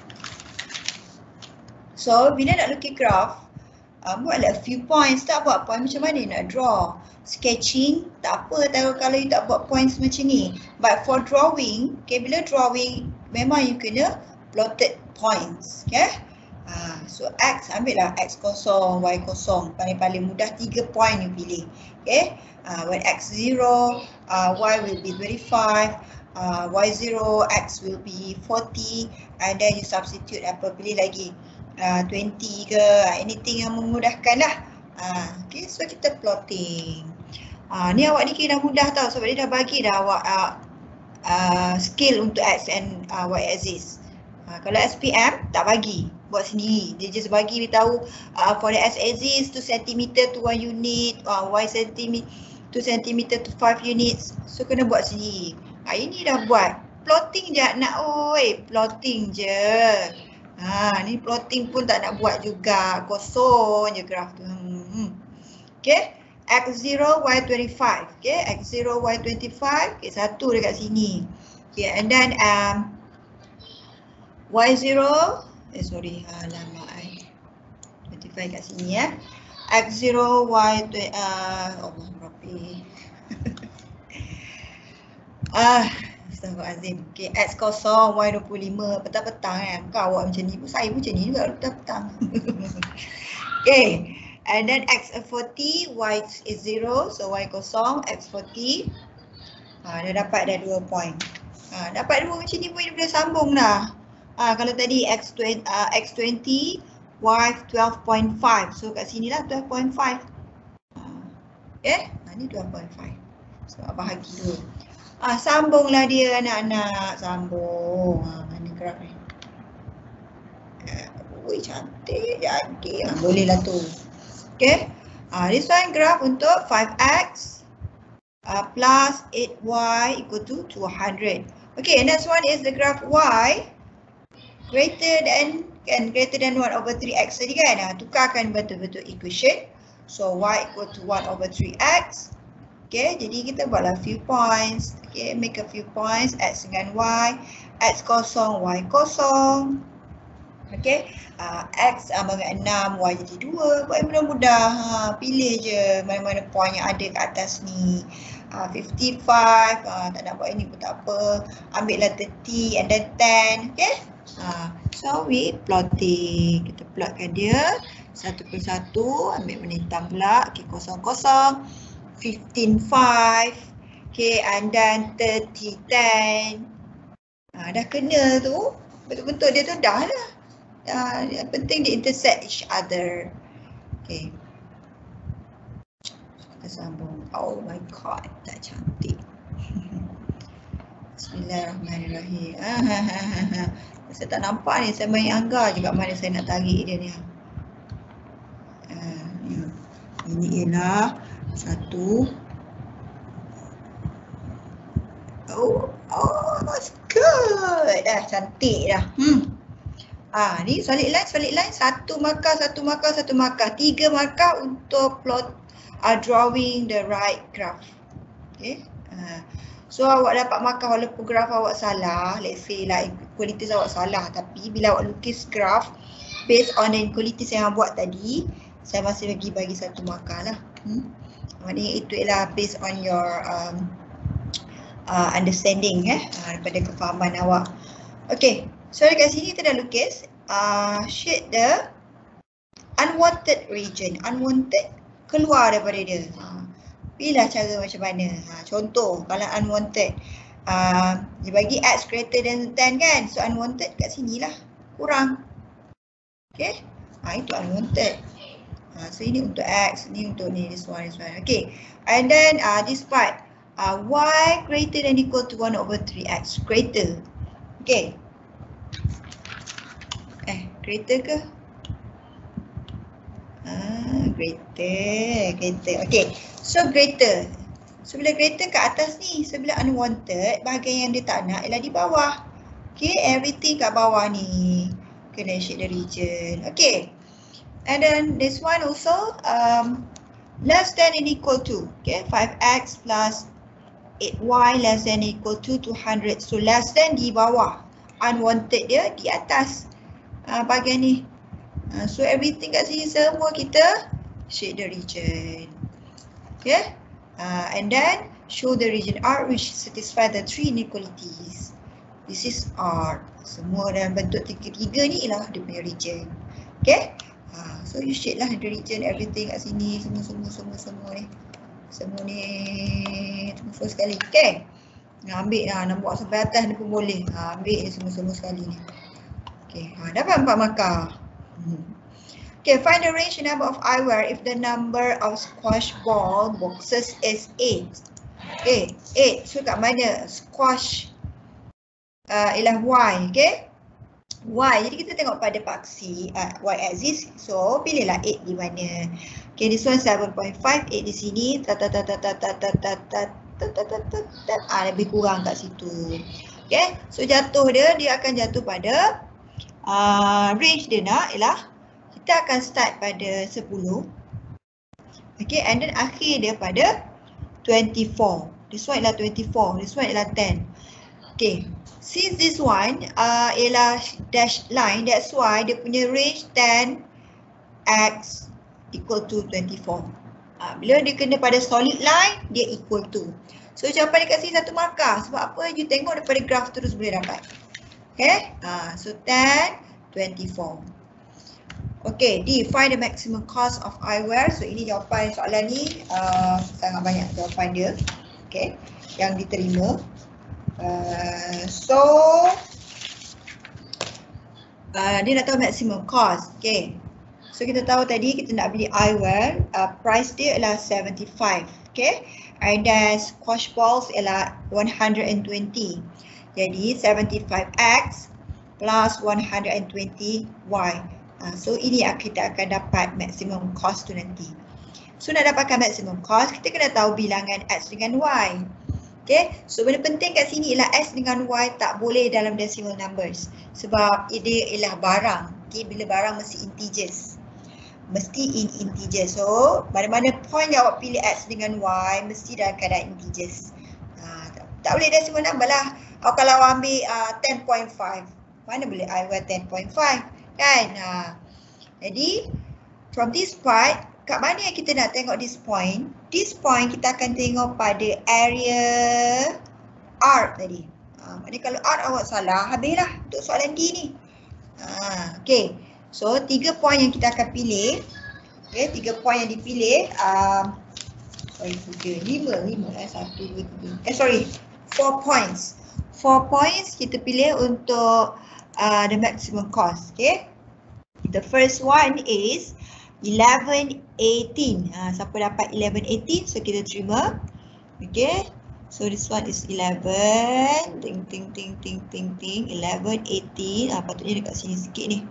So, bila nak lukis graf, buatlah a few points. Tak buat point macam mana nak draw. Sketching, tak apa kalau you tak buat points macam ni. But for drawing, okay, bila drawing, memang you kena plotted points. Okay. So X, ambillah X kosong, Y kosong. Paling mudah 3 point you pilih. Okay. When X 0, Y will be 25, Y0, X will be 40, and then you substitute apa, pilih lagi 20 ke, anything yang memudahkan lah. Okay, so kita plotting. Ni awak ni kira mudah tau, sebab dia dah bagi dah awak scale untuk X and Y axis. Kalau SPM tak bagi, buat sendiri. Dia just bagi beritahu for the X axis 2 cm to 1 unit, Y cm 2 cm to 5 units. So kena buat sendiri. Ini dah buat. Plotting je nak, plotting je. Ni plotting pun tak nak buat juga. Kosong je graf tu. Okay. X0, Y25. Okay. X0, Y25. Okay, satu dekat sini. Okay. And then Y0. Sorry. Lama 25 kat sini ya. X0, Y20. Allah rapi. Astaghfirullahaladzim. Okay. X kosong, Y25. Petang-petang kan. Kau awak macam ni pun. Saya pun macam ni juga petang-petang. Okay. And then X40, Y is 0. So Y kosong, X40. Dah dapat dah 2 point. Dapat 2 macam ni pun dia boleh sambung dah. Kalau tadi X20, Y 12.5. So kat sini lah 12.5. Okay. Ni 12.5. So bahagi dulu. Sambunglah dia anak-anak. Sambung. Mana graf ni? Cantik. Jadi. Boleh lah tu. Okay. This one graph untuk 5x plus 8y equal to 200. Okay, and next one is the graph y greater than 1 over 3x tadi kan. Tukarkan betul-betul equation. So y equal to 1 over 3x. Okay, jadi kita buatlah few points. Okay, make a few points. X dengan y. X kosong, y kosong. Okay, X dengan 6, Y jadi 2. Buat yang mudah-mudah. Pilih je mana-mana point yang ada kat atas ni. 55, tak nak buat ini pun tak apa. Ambil lah 30 and then 10. Okay, so we plotting. Kita plotkan dia satu persatu. Ambil warna hitam pula. Okay, 0, 0. 15, 5. Okay, and then 30, 10. Dah kena tu. Bentuk-bentuk dia tu dah lah. Yang penting dia intersect each other. Okay. Kita sambung. Oh my god, tak cantik. Bismillahirrahmanirrahim. Saya tak nampak ni, saya main anggar juga mana saya nak tarik dia ni. Ini ialah satu. Oh, that's good. Dah cantik dah. Ni solid line, satu markah, 3 markah untuk plot drawing the right graph. Okay. So awak dapat markah walaupun graf awak salah, let's say lah equalities awak salah, tapi bila awak lukis graf based on the equalities yang awak buat tadi, saya masih bagi satu markah lah. Maknanya itu ialah based on your understanding daripada kefahaman awak. Okay. So dekat sini kita dah lukis shade the unwanted region. Unwanted keluar daripada dia. Pilihlah cara macam mana. Contoh kalau unwanted dia bagi X greater than 10 kan. So unwanted kat sini lah. Kurang. Okay. Itu unwanted. So ini untuk X. Ini untuk ni. This one. Okay. And then this part. Y greater than equal to 1 over 3X. Greater. Okay. Greater ke? Greater. Okay. So greater. So bila greater kat atas ni, so bila unwanted, bahagian yang dia tak nak ialah di bawah. Okay, everything kat bawah ni. Kena shade the region. Okay. And then this one also less than and equal to. Okay, 5x plus 8y less than and equal to 200. So less than di bawah. Unwanted dia di atas. Bahagian ni. So everything kat sini semua kita shade the region. Okay. And then show the region R which satisfy the three inequalities. This is R. Semua dalam bentuk tiga-tiga ni ialah dia punya region. Okay. So you shade lah the region, everything kat sini, semua ni. Semua ni semua sekali. Okay. Ambil nak buat sampai atas ni pun boleh. Ambil semua sekali ni. Okay. Dapat 4 markah. Okay, find the range number of eyewear if the number of squash ball boxes is 8. Okay, 8. So kat mana? Squash ialah Y, okay? Y, jadi kita tengok pada paksi Y axis. So pilihlah 8 di mana. Okay, this one 7.5, 8 di sini. Lebih kurang kat situ. Okay, so jatuh dia akan jatuh pada range dia nak ialah kita akan start pada 10. Okay, and then akhir dia pada 24. This one ialah 24, this one ialah 10. Okay, since this one ialah dash line, that's why dia punya range 10x equal to 24. Bila dia kena pada solid line, dia equal to. So jawapan dia kasi 1 markah. Sebab apa? You tengok daripada graf terus boleh dapat. Okay, so 10, 24. Okay, D, find the maximum cost of eyewear. So ini jawapan soalan ni sangat banyak jawapan dia. Okay, yang diterima. Dia nak tahu maximum cost. Okay, so kita tahu tadi kita nak beli eyewear, price dia ialah 75. Okay, and then squash balls ialah 120. Jadi 75x plus 120y. So ini kita akan dapat maximum cost tu nanti. So nak dapatkan maximum cost, kita kena tahu bilangan x dengan y. Okay, so benda penting kat sini ialah x dengan y tak boleh dalam decimal numbers. Sebab dia ialah barang. Okay, bila barang mesti integers. Mesti in integers. So mana-mana point yang awak pilih x dengan y mesti dalam keadaan integers. Tak boleh decimal number lah. Kalau awak ambil 10.5, mana boleh eyewear 10.5 kan? Jadi from this part, kat mana yang kita nak tengok this point? This point kita akan tengok pada area R tadi. Maknanya kalau R awak salah, habislah untuk soalan D ni. Okay, so 3 point yang kita akan pilih. Okay, 3 point yang dipilih. Sorry, 5, 4 points. 4 points kita pilih untuk the maximum cost. Okay, the first one is 11, 18. Siapa dapat 11, 18? So kita terima. Okay, so this one is 11. 11, 18. Patutnya dekat sini sikit ni.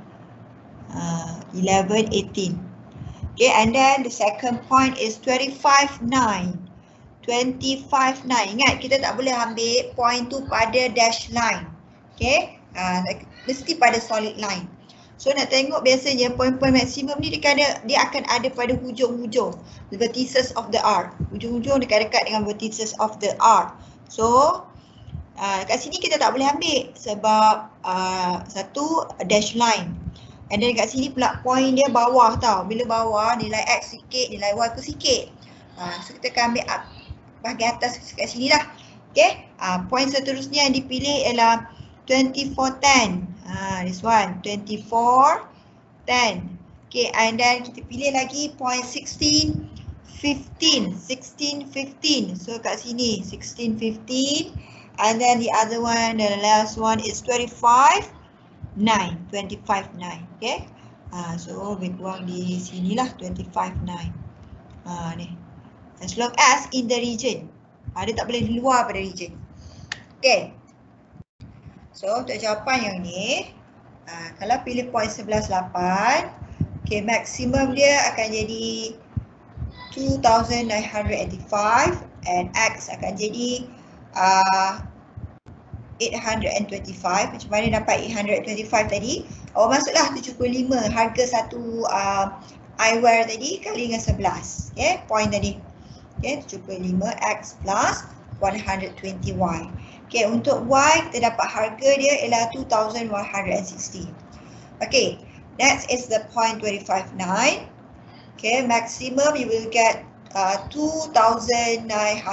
11, 18. Okay, and then the second point is 25, 9. 25, 9. Ingat, kita tak boleh ambil point tu pada dash line. Okay, mesti pada solid line. So nak tengok biasanya point-point maksimum ni dia akan ada pada hujung-hujung the vertices of the R. Hujung-hujung dekat-dekat dengan vertices of the R. So kat sini kita tak boleh ambil sebab satu dash line. And then kat sini pula point dia bawah tau. Bila bawah nilai X sikit, nilai Y pun sikit. So kita akan ambil bahagian atas kat sini lah. Okay, point seterusnya yang dipilih ialah 24, 10. This one 24, 10. Okay, and then kita pilih lagi point 16, 15. 16, 15. So kat sini 16, 15. And then the other one, the last one is 25, 9. 25, 9. Okay. So lebih kurang di sinilah 25, 9. Ni. As long as in the region. Dia tak boleh di luar pada region. Okay. So untuk jawapan yang ni, kalau pilih point 11.8, okay, maksimum dia akan jadi 2,985 and X akan jadi 825. Macam mana dapat 825 tadi? Awak masuklah 75 harga satu eyewear tadi kali dengan 11. Okay, point tadi. Okay, 75 X plus 120Y. Okay, untuk Y kita dapat harga dia ialah 2,160. Okay, that is the point 25, 9. Okay, maximum you will get 2,955.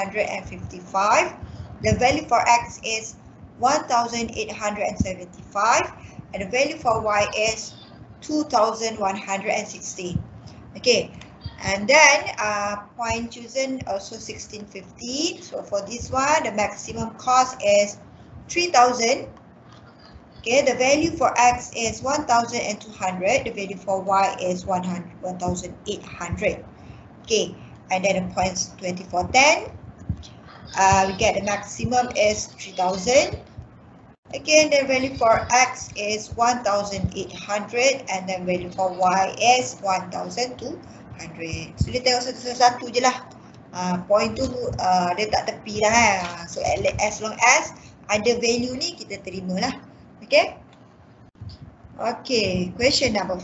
The value for X is 1,875 and the value for Y is 2,116. Okay, and then point chosen also 1650. So for this one, the maximum cost is 3,000. Okay, the value for X is 1,200. The value for Y is 1,800. Okay, and then the points 2410. We get the maximum is 3,000. Again, the value for X is 1,800 and then value for Y is 1,200. So dia tengok satu-satu je lah. Point tu dia tak tepi lah. So as long as ada value ni kita terima lah. Okay. Okay, question number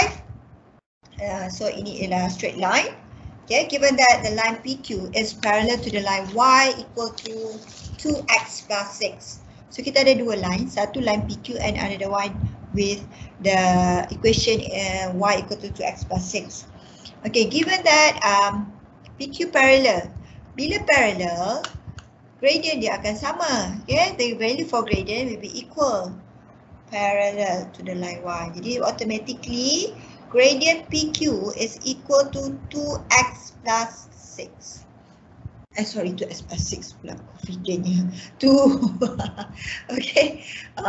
5. So ini ialah straight line. Okay, given that the line PQ is parallel to the line Y equal to 2x plus 6. So kita ada dua line, satu line PQ and another one with the equation Y equal to 2x plus 6. Okay, given that PQ parallel, bila parallel, gradient dia akan sama. Okay, the value for gradient will be equal, parallel to the line Y. Jadi automatically gradient PQ is equal to 2x plus 6. Sorry, 2x plus 6 pula confidentnya. 2. Okay.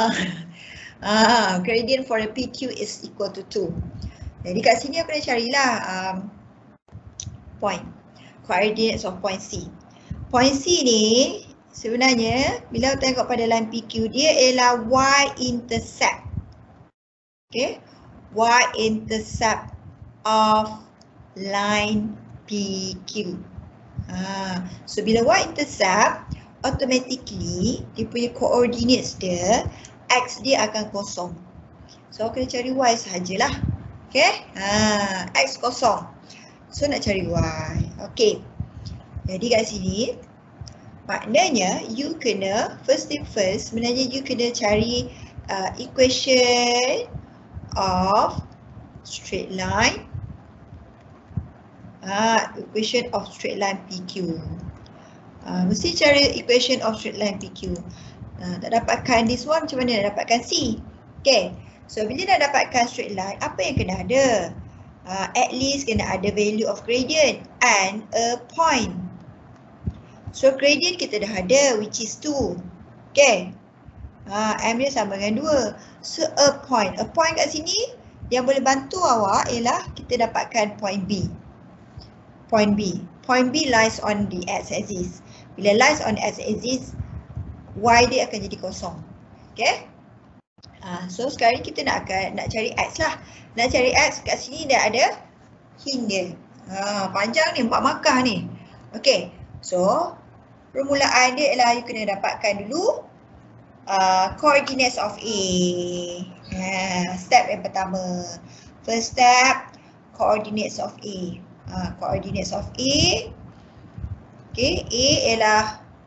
Gradient for the PQ is equal to 2. Jadi kat sini aku nak carilah point. Coordinates of point C. Point C ni sebenarnya bila kita tengok pada line PQ dia ialah y-intercept. Okay. Y-intercept of line PQ. So bila y-intercept, automatically dia punya coordinates dia, x dia akan kosong. So kena cari y sahajalah. Okay, x kosong. So nak cari y. Okay, jadi kat sini maknanya you kena first thing first, sebenarnya you kena cari equation of straight line. Equation of straight line PQ. Mesti cari equation of straight line PQ. Tak dapatkan this one, macam mana nak dapatkan C? Okay, so bila nak dapatkan straight line, apa yang kena ada? At least kena ada value of gradient and a point. So gradient kita dah ada, which is 2. Okay, M dia sama dengan 2. So a point kat sini yang boleh bantu awak ialah kita dapatkan point B. Point B lies on the x-axis. Bila lies on x-axis, y dia akan jadi kosong. Okay? So sekarang kita nak cari x lah. Nak cari x kat sini dah ada hint dia. Panjang ni, 4 markah ni. Okay, so permulaan dia ialah you kena dapatkan dulu coordinates of A. Step yang pertama. First step, coordinates of A. Coordinates of A. Okay, A ialah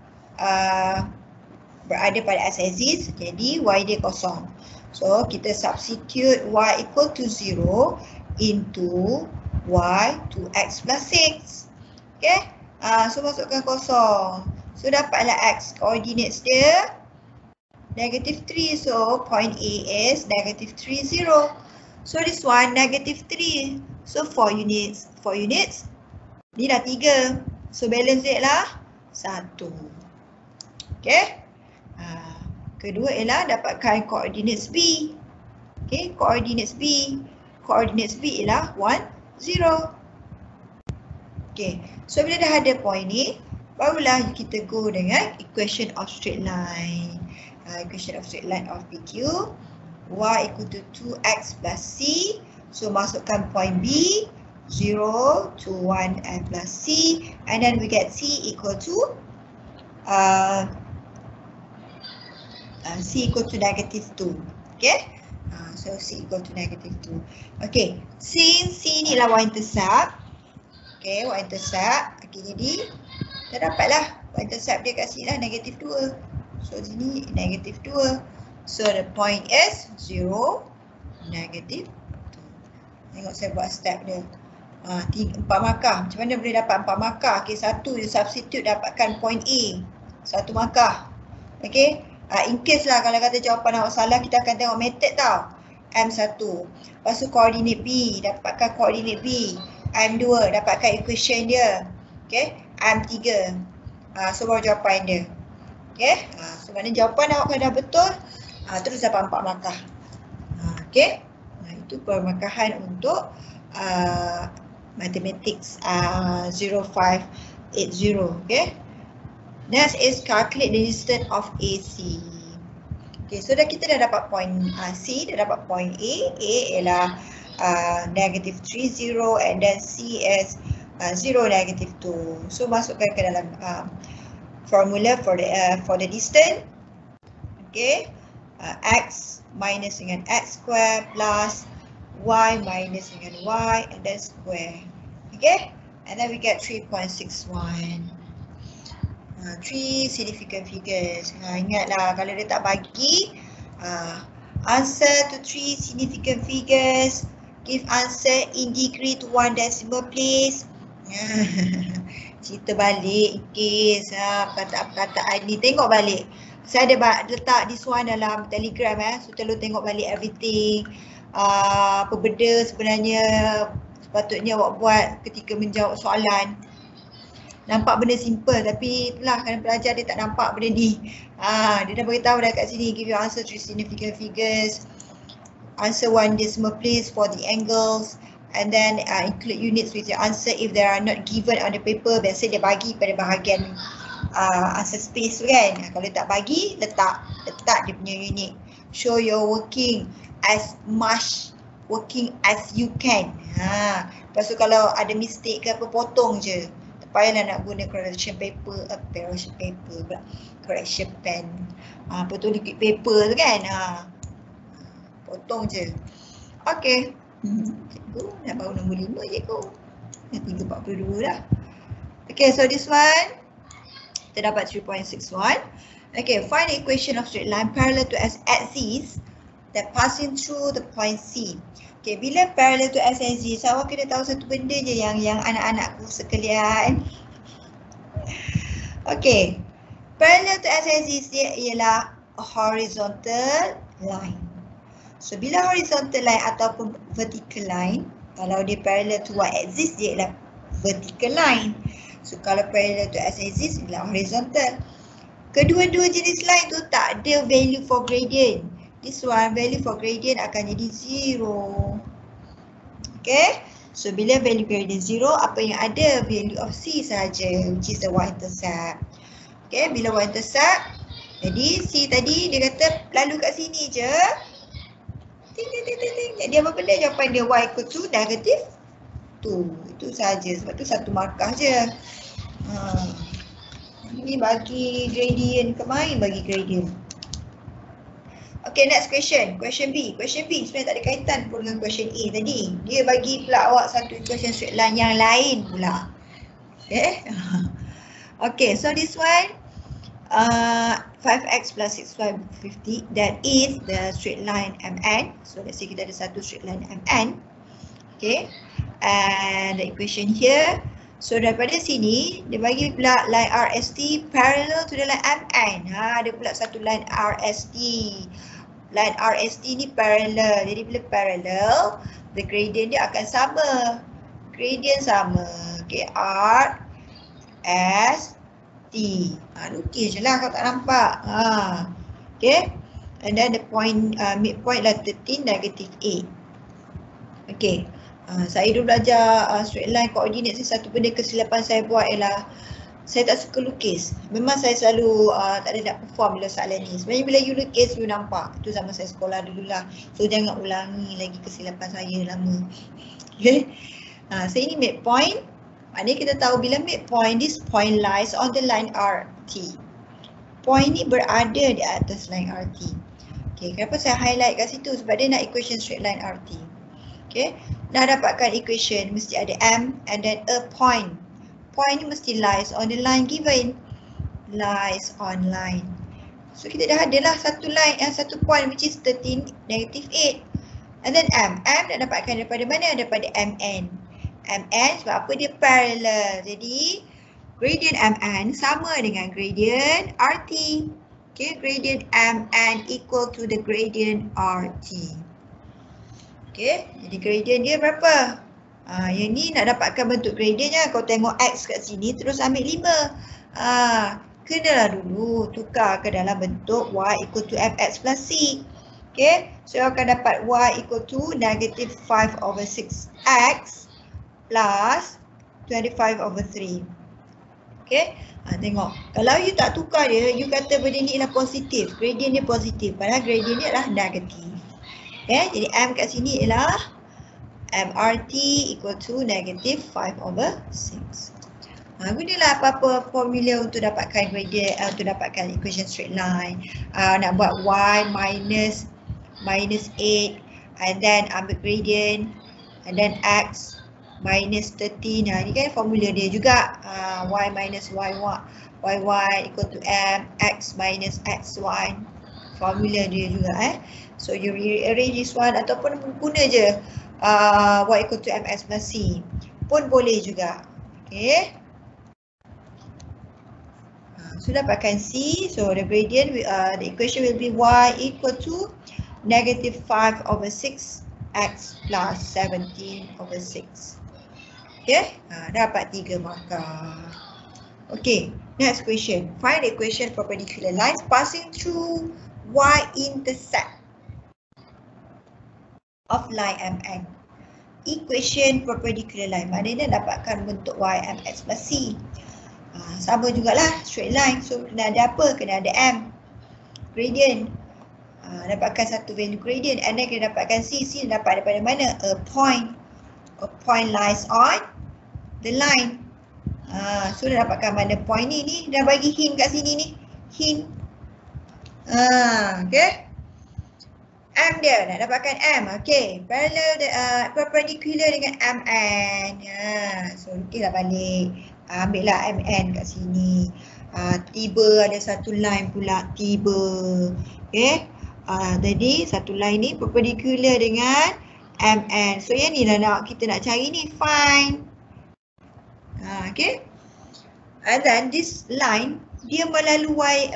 berada pada x-axis, jadi y dia kosong. So kita substitute y equal to 0 into y 2x plus 6. Okay, so masukkan kosong. So dapatlah x, coordinates dia negative 3. So point A is negative 3, 0. So this one negative 3. So 4 units. 4 units. Ni dah 3. So balance rate lah 1. Okay. Kedua ialah dapatkan coordinates B. Okay, coordinates B. Coordinates B ialah 1, 0. Okay, so bila dah ada point ni, barulah kita go dengan equation of straight line. Equation of straight line of PQ. Y equal to 2x plus C. So masukkan point B, 0 to 1 and plus C. And then we get C equal to C equal to negative 2. Okay. So C equal to negative 2. Okay. Since C ni lah y-intercept. Okay, y-intercept. Okay, jadi dah dapatlah y-intercept dia kat sini lah negative 2. So sini negative 2. So the point is 0, negative 2. Tengok saya buat step dia. 4 markah. Macam mana boleh dapat 4 markah? Okay, satu je substitute dapatkan point A. 1 markah. Okay. In case lah kalau kata jawapan awak salah, kita akan tengok method tau. M1. Lepas tu koordinat B, dapatkan koordinat B. M2, dapatkan equation dia. Okay, M3. So baru jawapan dia. Okay, so maknanya jawapan awak kalau dah betul, terus dapat 4 markah. Okay, itu permarkahan untuk Mathematics 0580. Okay, next is calculate the distance of AC. Okay, so kita dah dapat point C, dah dapat point A. A ialah negative 30 and then C is 0, negative 2. So masukkan ke dalam formula for the distance. Okay, X minus dengan X square plus Y minus dengan Y and then square. Okay, and then we get 3.61. 3 significant figures. Ingatlah kalau dia tak bagi answer to 3 significant figures, give answer in degree to 1 decimal place. Cerita balik case perkataan ni, tengok balik. Saya ada letak this one dalam Telegram so tolong tengok balik everything. Apa benda sebenarnya sepatutnya awak buat ketika menjawab soalan. Nampak benda simple tapi itulah kerana pelajar dia tak nampak benda ni. Dia dah beritahu dah kat sini, give your answer 3 significant figures, answer 1 decimal place for the angles, and then include units with your answer if they are not given on the paper. Biasa dia bagi pada bahagian answer space tu kan. Kalau tak bagi, letak dia punya unit. Show your working as much working as you can. Lepas tu kalau ada mistake ke apa, potong je. Payahlah nak guna correction paper, correction pen. Apa tu, liquid paper tu kan. Potong je. Okay. Cikgu nak baru nombor 5 cikgu. Dah 3.42 dah. Okay, so this one kita dapat 3.61. Okay, find the equation of straight line parallel to axis that passing through the point C. Okay, bila parallel to axis, awak kena tahu satu benda je yang anak-anakku sekalian. Okay, parallel to axis dia ialah a horizontal line. So bila horizontal line ataupun vertical line, kalau dia parallel to y-axis dia ialah vertical line. So kalau parallel to x-axis ialah horizontal. Kedua-dua jenis line tu tak ada value for gradient. This one value for gradient akan jadi 0. Okay, so bila value gradient 0, apa yang ada? Value of C saja, which is the y-intercept. Okay, bila y-intercept, jadi C tadi dia kata lalu kat sini je. Ting. Jadi apa benda jawapan dia? Y equal to negative 2. Itu saja. Sebab tu satu markah je. Ini bagi gradient ke main bagi gradient. Okay, next question. Question B. Question B sebenarnya tak ada kaitan pun dengan question A tadi. Dia bagi pula awak satu equation straight line yang lain pula. Okay. Okay, so this one 5x plus 6y 50, that is the straight line MN. So let's say kita ada satu straight line MN. Okay, and the equation here. So daripada sini dia bagi pula line RST parallel to the line MN. Ada pula satu line RST. Line RST ni parallel. Jadi bila parallel, the gradient dia akan sama. Gradient sama. Okay, R S T. Lukis je lah kalau tak nampak. Okay. And then the point, midpoint lah 13, negative 8. Okay. Saya dulu belajar straight line coordinate, satu benda kesilapan saya buat ialah saya tak suka lukis. Memang saya selalu tak ada nak perform bila soalan ni. Sebenarnya bila you lukis, you nampak. Itu zaman saya sekolah dululah. So jangan ulangi lagi kesilapan saya lama. Okay. So ini midpoint. Maknanya kita tahu bila midpoint, this point lies on the line RT. Point ni berada di atas line RT. Okay, kenapa saya highlight kat situ? Sebab dia nak equation straight line RT. Okay, nak dapatkan equation mesti ada M and then a point. Point ni mesti lies on the line given. Lies on line. So kita dah ada lah satu line, satu point which is 13, negative 8. And then M. M nak dapatkan daripada mana? Daripada MN. MN sebab apa? Dia parallel. Jadi gradient MN sama dengan gradient RT. Okay, gradient MN equal to the gradient RT. Okay, jadi gradient dia berapa? Yang ni nak dapatkan bentuk gradientnya, kau tengok X kat sini terus ambil 5. Kenalah dulu tukar ke dalam bentuk Y equal to Fx plus C. Okay, so akan dapat Y equal to negative 5 over 6X plus 25/3. Okay, tengok. Kalau you tak tukar dia, you kata benda ni ialah positif. Gradient dia positif. Padahal gradient dia adalah negatif. Okay, jadi M kat sini ialah MRT equal to negative 5/6. Gunalah apa-apa formula untuk dapatkan gradient, untuk dapatkan equation straight line. Nak buat Y minus 8 and then ambil gradient and then X minus 13. Ni kan formula dia juga. Y minus YY equal to M, X minus X1. Formula dia juga. So you rearrange this one ataupun guna je Y equal to MS plus C pun boleh juga. Okay. So dapatkan C. So the gradient, the equation will be Y equal to negative 5/6X plus 17/6. Okay, dapat 3 markah. Okay, next question. Find the equation for perpendicular lines passing through y-intercept of line MN. Equation perpendicular line, maknanya dapatkan bentuk y mx plus c. Sama jugalah straight line, so kena ada apa? Kena ada m gradient. Dapatkan satu value gradient and then kena dapatkan c. C dapat daripada mana? A point lies on the line. So dah dapatkan mana point ni dah bagi hint kat sini ni. Hint. Okay. M dia, nak dapatkan M. Okay. Parallel, perpendicular dengan MN. So okeylah balik. Ambil lah MN kat sini. Tiba ada satu line pula. Tiba. Okay. Jadi satu line ni perpendicular dengan MN. So yang ni lah kita nak cari ni. Find. Okay. And then this line, dia melalui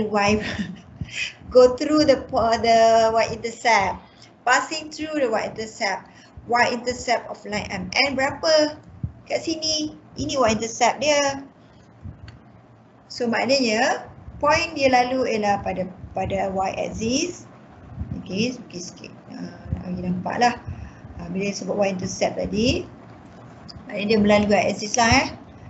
go through the y-intercept, passing through the y-intercept of line MN berapa? Kat sini, ini y-intercept dia. So maknanya point dia lalu ialah pada y-axis. Okay, sikit-sikit. Bagi nampak lah. Bila dia sebut y-intercept tadi, maknanya dia melalui y-axis lah.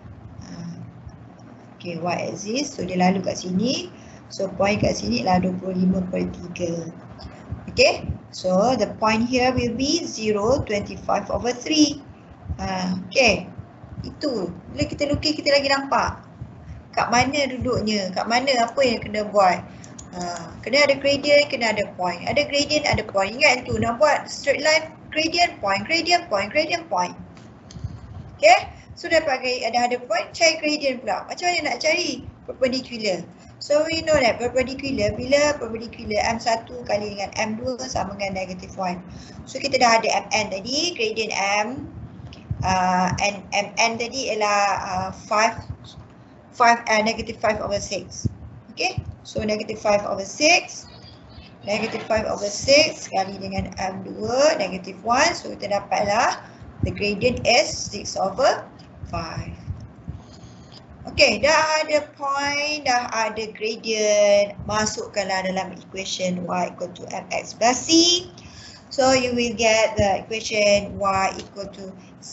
Okay, y-axis. So dia lalu kat sini. So point kat sini lah 25/3. Okay, so the point here will be 0, 25/3. Okay, itu. Bila kita lukis kita lagi nampak. Kat mana duduknya, kat mana apa yang kena buat. Kena ada gradient, kena ada point. Ada gradient, ada point. Ingat tu, nak buat straight line, gradient, point, gradient, point, gradient, point. Okay, so dapat ada point, cari gradient pula. Macam mana nak cari? Perpendicular. So we know that perpendicular, bila perpendicular M1 kali dengan M2 sama dengan negative 1. So kita dah ada MN tadi, gradient M. And MN tadi ialah negative 5/6. Okay, so negative 5/6. Negative 5/6 kali dengan M2, negative 1. So kita dapatlah the gradient is 6/5. Okay, dah ada point, dah ada gradient. Masukkanlah dalam equation y equal to mx plus c. So you will get the equation y equal to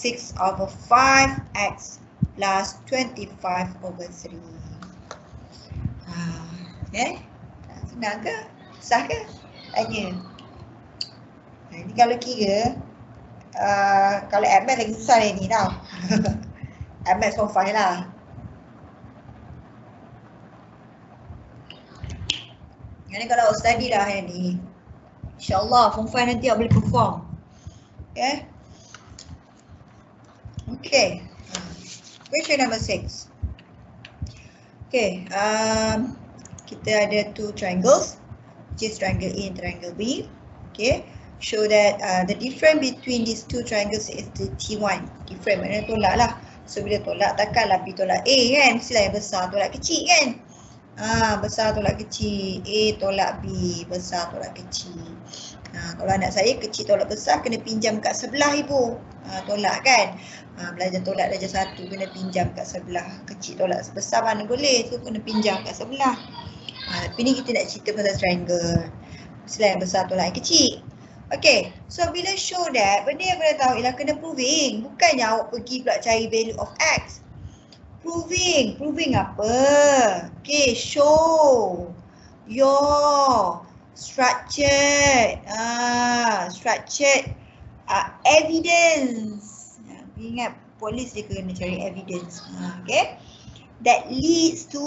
6/5x plus 25/3. Okay, senang ke? Susah ke? Tanya. Ini kalau kira, kalau MS lagi susah ni tau. MS form 5 lah. Jadi kalau study dah yang ni, InsyaAllah form 5 nanti awak boleh perform. Okay. Okay. Question number 6. Okay. Kita ada two triangles, which is triangle A and triangle B. Okay. Show that the difference between these two triangles is the T1. Different maknanya tolak lah. So bila tolak takkanlah B tolak A kan. Mestilah yang besar tolak kecil kan. Besar tolak kecil, A tolak B, besar tolak kecil. Kalau anak saya kecil tolak besar kena pinjam kat sebelah ibu. Tolak kan. Belajar tolak darjah 1 kena pinjam kat sebelah. Kecil tolak besar mana boleh. So kena pinjam kat sebelah. Tapi ni kita nak cerita pasal triangle. Selain besar tolak yang kecil. Okay, so bila show that, benda yang kena tahu ialah kena proving. Bukannya awak pergi pula cari value of X. Proving. Proving apa? Okay, show your structured evidence. Ingat, polis dia kena cari evidence. Okay, that leads to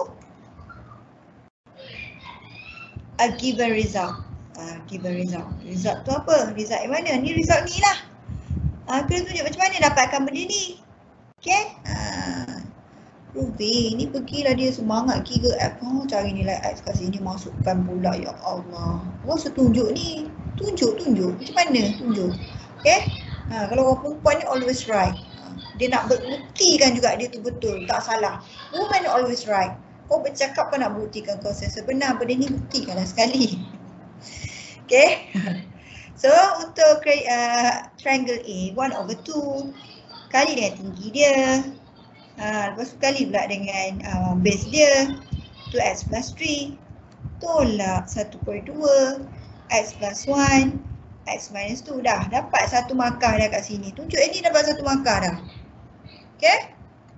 a given result. Given result. Result tu apa? Result yang mana? Ni result ni lah. Kena tunjuk macam mana dapatkan benda ni. Okay. Proving. Ni pergilah dia semangat kira F. Cari nilai X kat sini. Masukkan pula. Ya Allah. Rasa tunjuk ni. Tunjuk. Macam mana tunjuk? Okay. Kalau orang perempuan ni always right. Dia nak buktikan juga dia tu betul. Tak salah. Woman always right. Kau bercakap kau nak buktikan kau sebenar. Benda ni buktikanlah sekali. Okay. So untuk triangle A 1/2 kali dengan tinggi dia. Lepas tu kali pula dengan base dia 2x plus 3 tolak 1/2 x plus 1 x minus 2. Dah dapat satu markah dah kat sini. Tunjuk ini dapat satu markah dah. Okay.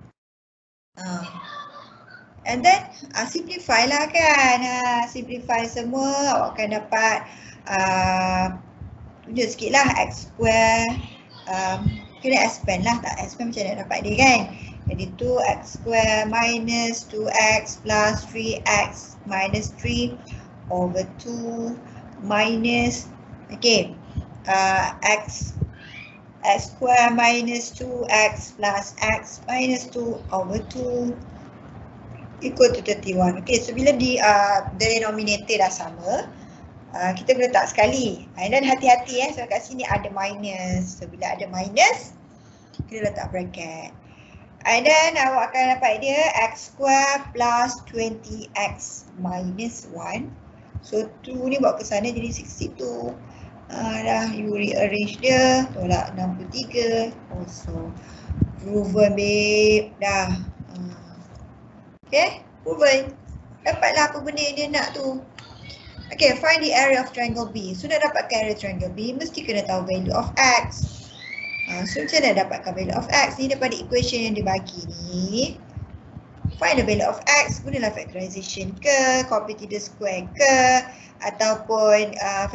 And then simplify lah kan. Simplify semua awak akan dapat tunjuk sikit lah x square. Kena expand lah. Tak expand macam mana dapat dia kan. Jadi 2x square minus 2x plus 3x minus 3 over 2 minus x square minus 2x plus x minus 2 over 2 equal to 31. Okay, so bila di denominator dah sama, kita boleh letak sekali. Dan hati-hati so kat sini ada minus. So bila ada minus, kita letak bracket. And then awak akan dapat dia x square plus 20x minus 1. So 2 ni bawa ke sana jadi 62. Dah you rearrange dia. Tolak 63. Also proven babe. Dah. Okay, proven. Dapatlah apa benda yang dia nak tu. Okay, find the area of triangle B. Sudah dapatkan area triangle B, mesti kena tahu value of X. So macam mana dapatkan value of X ni daripada equation yang dibagi ni. Find the value of X, gunalah factorization ke, copy to the square ke, ataupun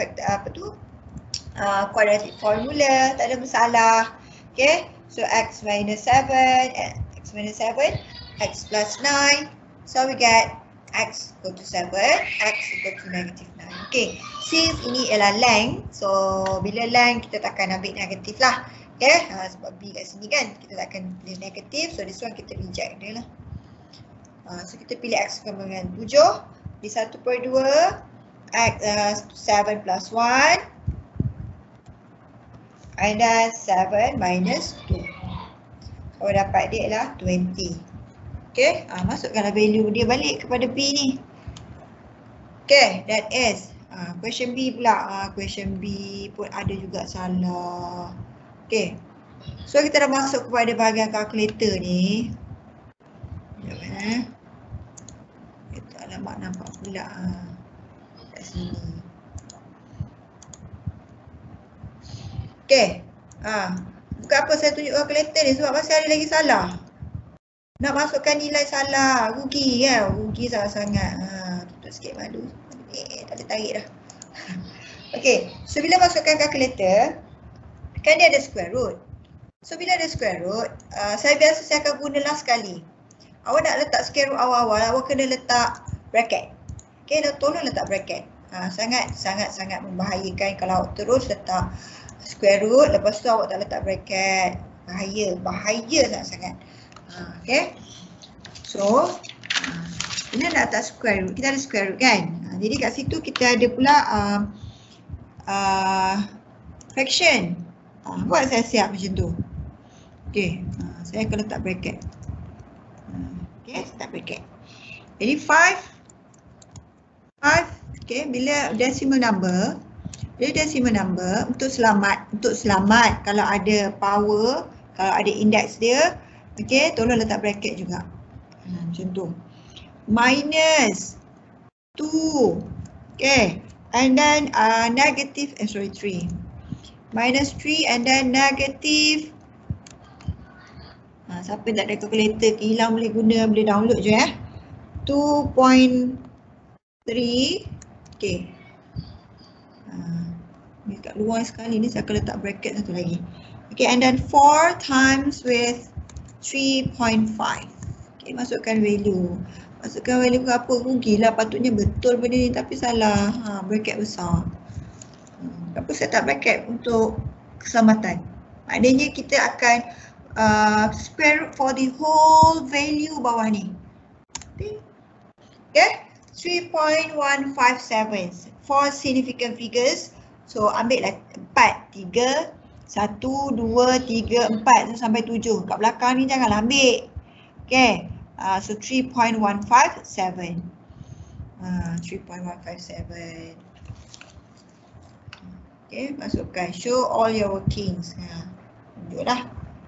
quadratic formula, tak ada masalah. Okay, so X minus 7, X plus 9, so we get X equal to 7, X equal to negative 9. Okay, since ini ialah length, so bila length kita takkan ambil negatif lah. Okay, sebab B kat sini kan, kita takkan pilih negatif, so this one kita reject dia lah. So kita pilih X sama dengan 7, di 1/2, X 7 plus 1, and then 7 minus 2. So dapat dia ialah 20. Okay, masukkanlah value dia balik kepada B ni. Okay, that is question B pula. Question B pun ada juga salah. Okay, so kita dah masuk kepada bahagian kalkulator ni. Sekejap itu alamat nampak pula kat sini. Okay, bukan apa saya tunjuk kalkulator ni sebab masih ada lagi salah. Nak masukkan nilai salah, rugi kan? Rugi sangat-sangat. Tutup sikit malu. Tak boleh tarik dah. Okay, so bila masukkan kalkulator, kan dia ada square root. So bila ada square root, saya akan gunalah sekali. Awak nak letak square root awal-awal, awak kena letak bracket. Okay, tolong letak bracket. Sangat-sangat membahayakan kalau awak terus letak square root, lepas tu awak tak letak bracket. Bahaya sangat-sangat. Okay, so ini nak letak square root, kita ada square root kan. Jadi kat situ kita ada pula fraction. Buat saya siap macam tu. Okay, saya akan letak bracket. Okay, letak bracket. Jadi 5, okay, bila decimal number Jadi decimal number untuk selamat kalau ada power, kalau ada index dia, okey, tolong letak bracket juga. Macam tu. Minus 2. Okay. And then negative, 3. Minus 3 and then negative. Siapa tak ada calculator, hilang boleh guna, boleh download je 2.3. Okay. Ni kat luar sekali ni, saya akan letak bracket satu lagi. Okay, and then 4 times with 3.5. Okay, masukkan value. Masukkan value ke apa? Rugilah, patutnya betul benda ni tapi salah. Bracket besar. Apa saya tak bracket untuk keselamatan. Maknanya kita akan square root for the whole value bawah ni. Okay, 3.157 for significant figures. So ambil lah 4, 3, 1, 2, 3, 4 sampai 7. Kat belakang ni janganlah ambil. Okay, so 3.157. 3.157. Okay, masukkan show all your workings. Tunjuklah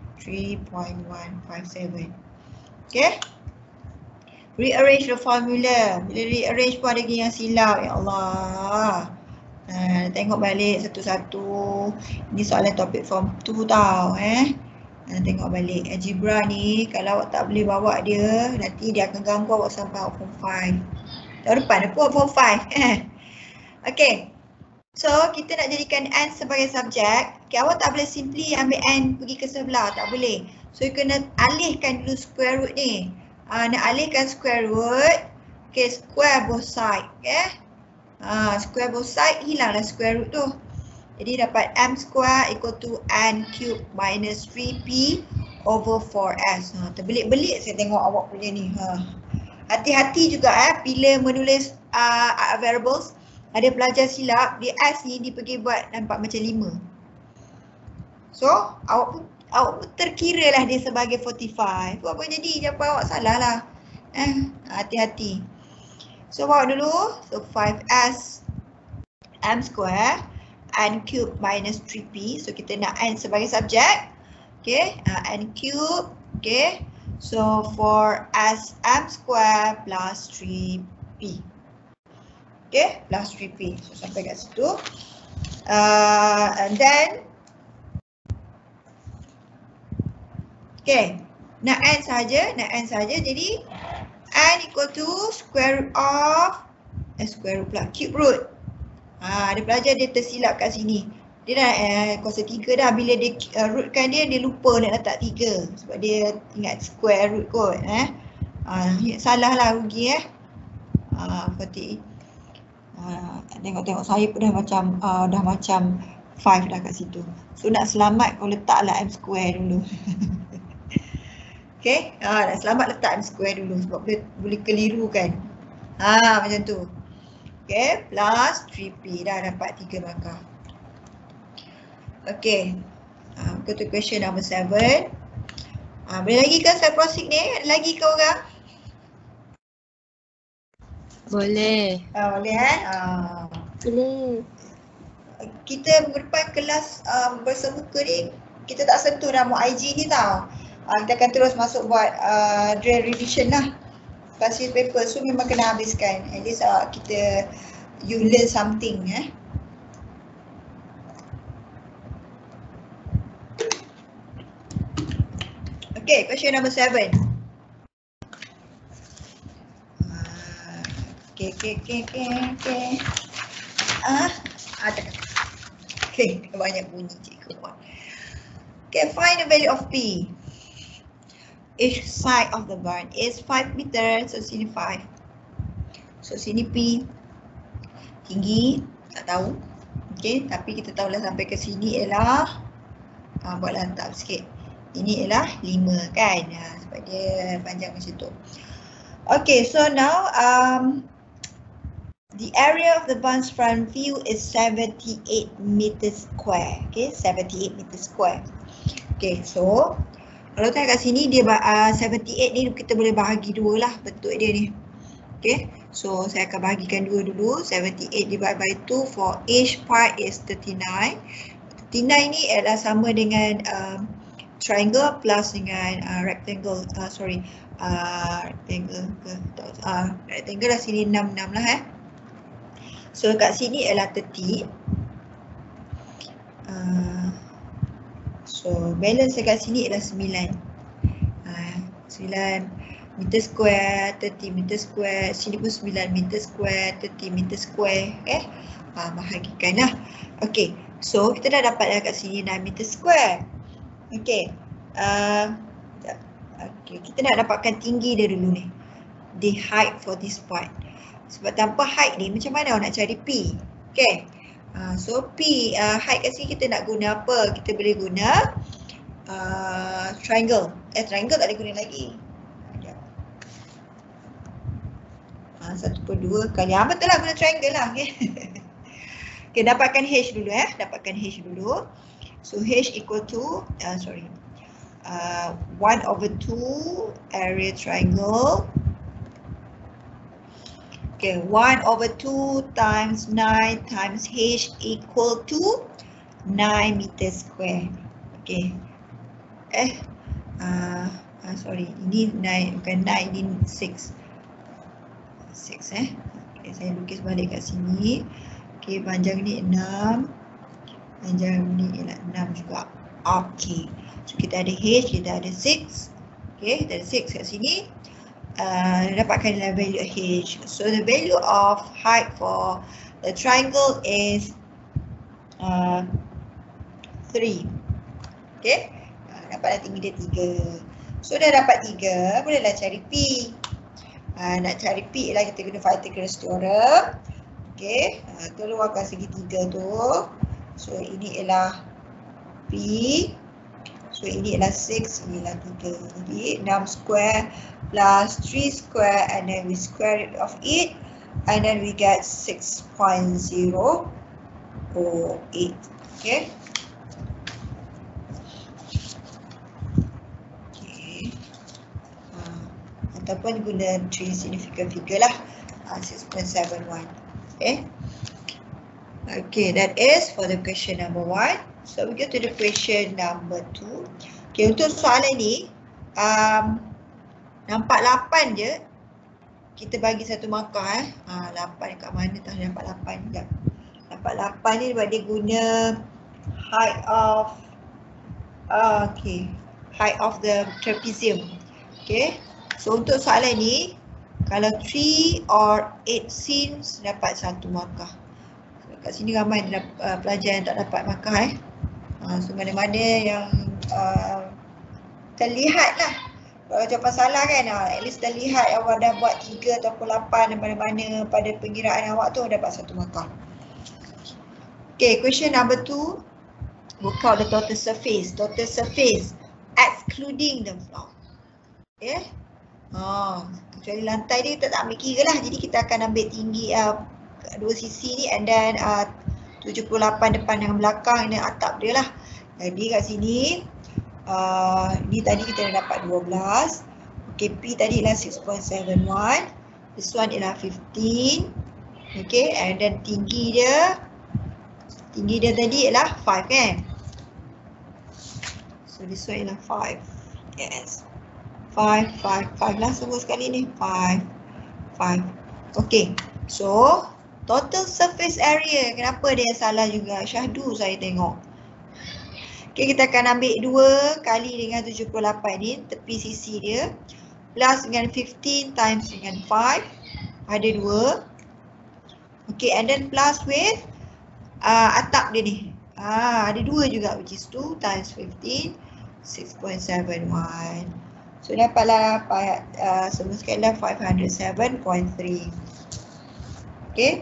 3.157. Okay. Rearrange the formula. Bila rearrange pun ada yang silap. Ya Allah. Tengok balik satu-satu. Ini soalan topik form 2 tau. Tengok balik. Algebra ni kalau awak tak boleh bawa dia, nanti dia akan ganggu awak sampai form 5. Tahun depan dah pun form 5. Okay. So, kita nak jadikan n sebagai subjek. Okay, awak tak boleh simply ambil n pergi ke sebelah. Tak boleh. So, you kena alihkan dulu square root ni. Nak alihkan square root. Okay, square both side. Okay. Square both side, hilanglah square root tu. Jadi, dapat m square equal to n cube minus 3p over 4s. Terbelit-belit saya tengok awak punya ni. Hati-hati juga bila menulis variables. Ada pelajar silap, di S ni dia pergi buat nampak macam 5. So, awak pun terkira lah dia sebagai 45. Apa jadi? Jawapan awak salah lah. Hati-hati. So, bawa dulu. So, 5s m square n cube minus 3p. So, kita nak n sebagai subjek. Okay, n cube. Okay, so 4s m square plus 3p. Okay, plus 3p. So, sampai kat situ. And then, okay, nak n saja. Jadi, n equal to square root of, square root pula, cube root. Ada pelajar dia tersilap kat sini. Dia dah kuasa 3 dah. Bila dia rootkan dia lupa nak letak 3. Sebab dia ingat square root kot. Salah lah, rugi 40. Tengok saya pun dah macam 5 dah kat situ. So nak selamat kau letaklah m square dulu. Okay, nak selamat letak m square dulu sebab boleh keliru kan. Macam tu. Okay, plus 3p dah dapat 3 markah. Okay, go to question number 7. Boleh lagi ke saya proceed ni? Ada lagi ke orang? Boleh. Boleh Boleh. Kita minggu depan kelas bersemuka ni kita tak sentuh nama IG ni tau. Kita akan terus masuk buat drill revision lah. Pasir paper, so memang kena habiskan. At least you learn something. Okay, question number 7. Okay. Okay, banyak bunyi cikgu. Okay, find the value of P. Each side of the barn is 5 meter, so sini 5. So sini P. Tinggi, tak tahu. Okay, tapi kita tahulah sampai ke sini ialah, buatlah hantar sikit. Ini ialah 5 kan, sebab dia panjang macam tu. Okay, so now the area of the barn's front view is 78 meters square. Okay, 78 meters square. Okay, so kalau tengok kat sini dia 78 ni kita boleh bahagi 2 lah bentuk dia ni. Okay, so saya akan bahagikan 2 dulu. 78 divided by 2 for each part is 39. 39 ni adalah sama dengan triangle plus dengan rectangle. Rectangle lah sini 6 lah. So kat sini adalah 30. So balance dekat sini adalah 9. 9 meter square, 30 meter square, sini pun 9 meter square, 30 meter square. Bahagikan lah. Okay, so kita dah dapat dah kat sini 9 meter square. Okay, kita nak dapatkan tinggi dia dulu ni. The height for this part. Sebab tanpa height ni macam mana nak cari P? Okay, so P, height kat sini kita nak guna apa? Kita boleh guna triangle. Triangle tak boleh guna lagi. 1/2 kali. Betul lah, guna triangle lah. Okay. Okay, dapatkan H dulu Dapatkan H dulu. So H equal to 1/2 area triangle. Okay, 1/2 times 9 times H equal to 9 meter square. Okay. Ini 9, bukan 9, ini 6. 6 Okay, saya lukis balik kat sini. Okay, panjang ni 6. Panjang ni ialah 6 juga. Okay, so kita ada H, kita ada 6. Okay, kita ada 6 kat sini. Dapatkan value H. So the value of height for the triangle is 3. Okay, dapatlah tinggi dia 3. So dah dapat 3, bolehlah cari P. Nak cari P lah kita guna Pythagoras theorem. Okay, keluarkan segitiga tu. So ini ialah P. So ini ialah 6, ini ialah 3. Jadi 6 square plus 3 square and then we square it of it. And then we get 6.008. Okay. Ataupun guna 3 significant figure lah, 6.71. Okay, that is for the question number 1. So we go to the question number 2. Okay, untuk soalan ni nampak 8 je, kita bagi satu markah 8 kat mana tak nampak 8 je. Nampak 8 ni sebab dia guna height of height of the trapezium. Okay. So untuk soalan ni, kalau 3 or 8 seams dapat satu markah. So, kat sini ramai pelajar yang tak dapat markah. So mana-mana yang terlihat lah. Kalau jawapan salah kan, at least terlihat awak dah buat 3 ataupun 8 dan mana-mana pada pengiraan awak tu dapat satu markah. Okay, question number 2. Work out the total surface. Total surface excluding the floor. Okay. Kecuali lantai dia kita tak ambil kira lah. Jadi kita akan ambil tinggi dua sisi ni and then 78 depan dengan belakang dan atap dia lah. Jadi kat sini ni tadi kita dah dapat 12. Okay, P tadi ialah 6.71. This one ialah 15. Okay, and then tinggi dia tadi ialah 5 kan. So this one ialah 5. Yes. 5 lah semua sekali ni. 5. Okay. So, total surface area. Kenapa dia salah juga? Syahdu saya tengok. Okay, kita akan ambil 2 kali dengan 78 ni. Tepi sisi dia. Plus dengan 15 times dengan 5. Ada 2. Okay, and then plus with atap dia ni. Ada 2 juga, which is 2 times 15. 6.71. So dapatlah semua sekali dah 507.3. Okay.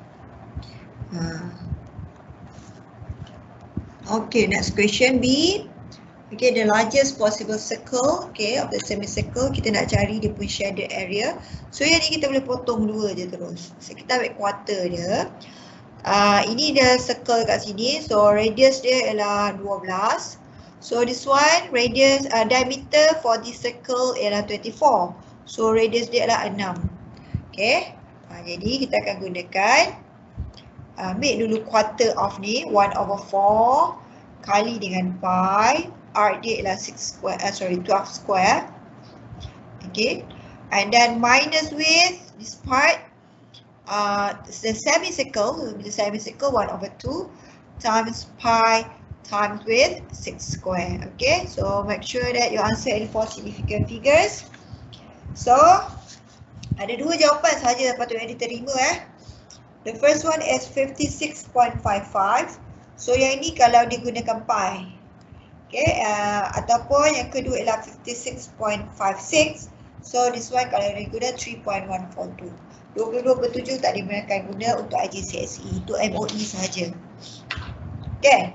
Okay, next question B. Okay, the largest possible circle, okay, of the semicircle, kita nak cari dia pun shaded area. So yang ni kita boleh potong 2 je terus. So kita ambil quarter dia. Ini dia circle kat sini. So radius dia ialah 12. So this one, radius, diameter for this circle ialah 24. So radius dia ialah 6. Okay. Jadi kita akan gunakan ambil dulu quarter of ni 1/4 kali dengan pi. R dia ialah 12 square. Okay. And then minus with this part the semicircle 1/2 times pi times with 6 square. Okay. So make sure that you answer any 4 significant figures. So ada 2 jawapan sahaja patutnya diterima The first one is 56.55. So yang ini kalau digunakan pi. Okay, ataupun yang kedua ialah 56.56. So this one kalau digunakan 3.142. 22/7 tak dibenarkan guna untuk IGCSE, untuk MOE sahaja. Okay.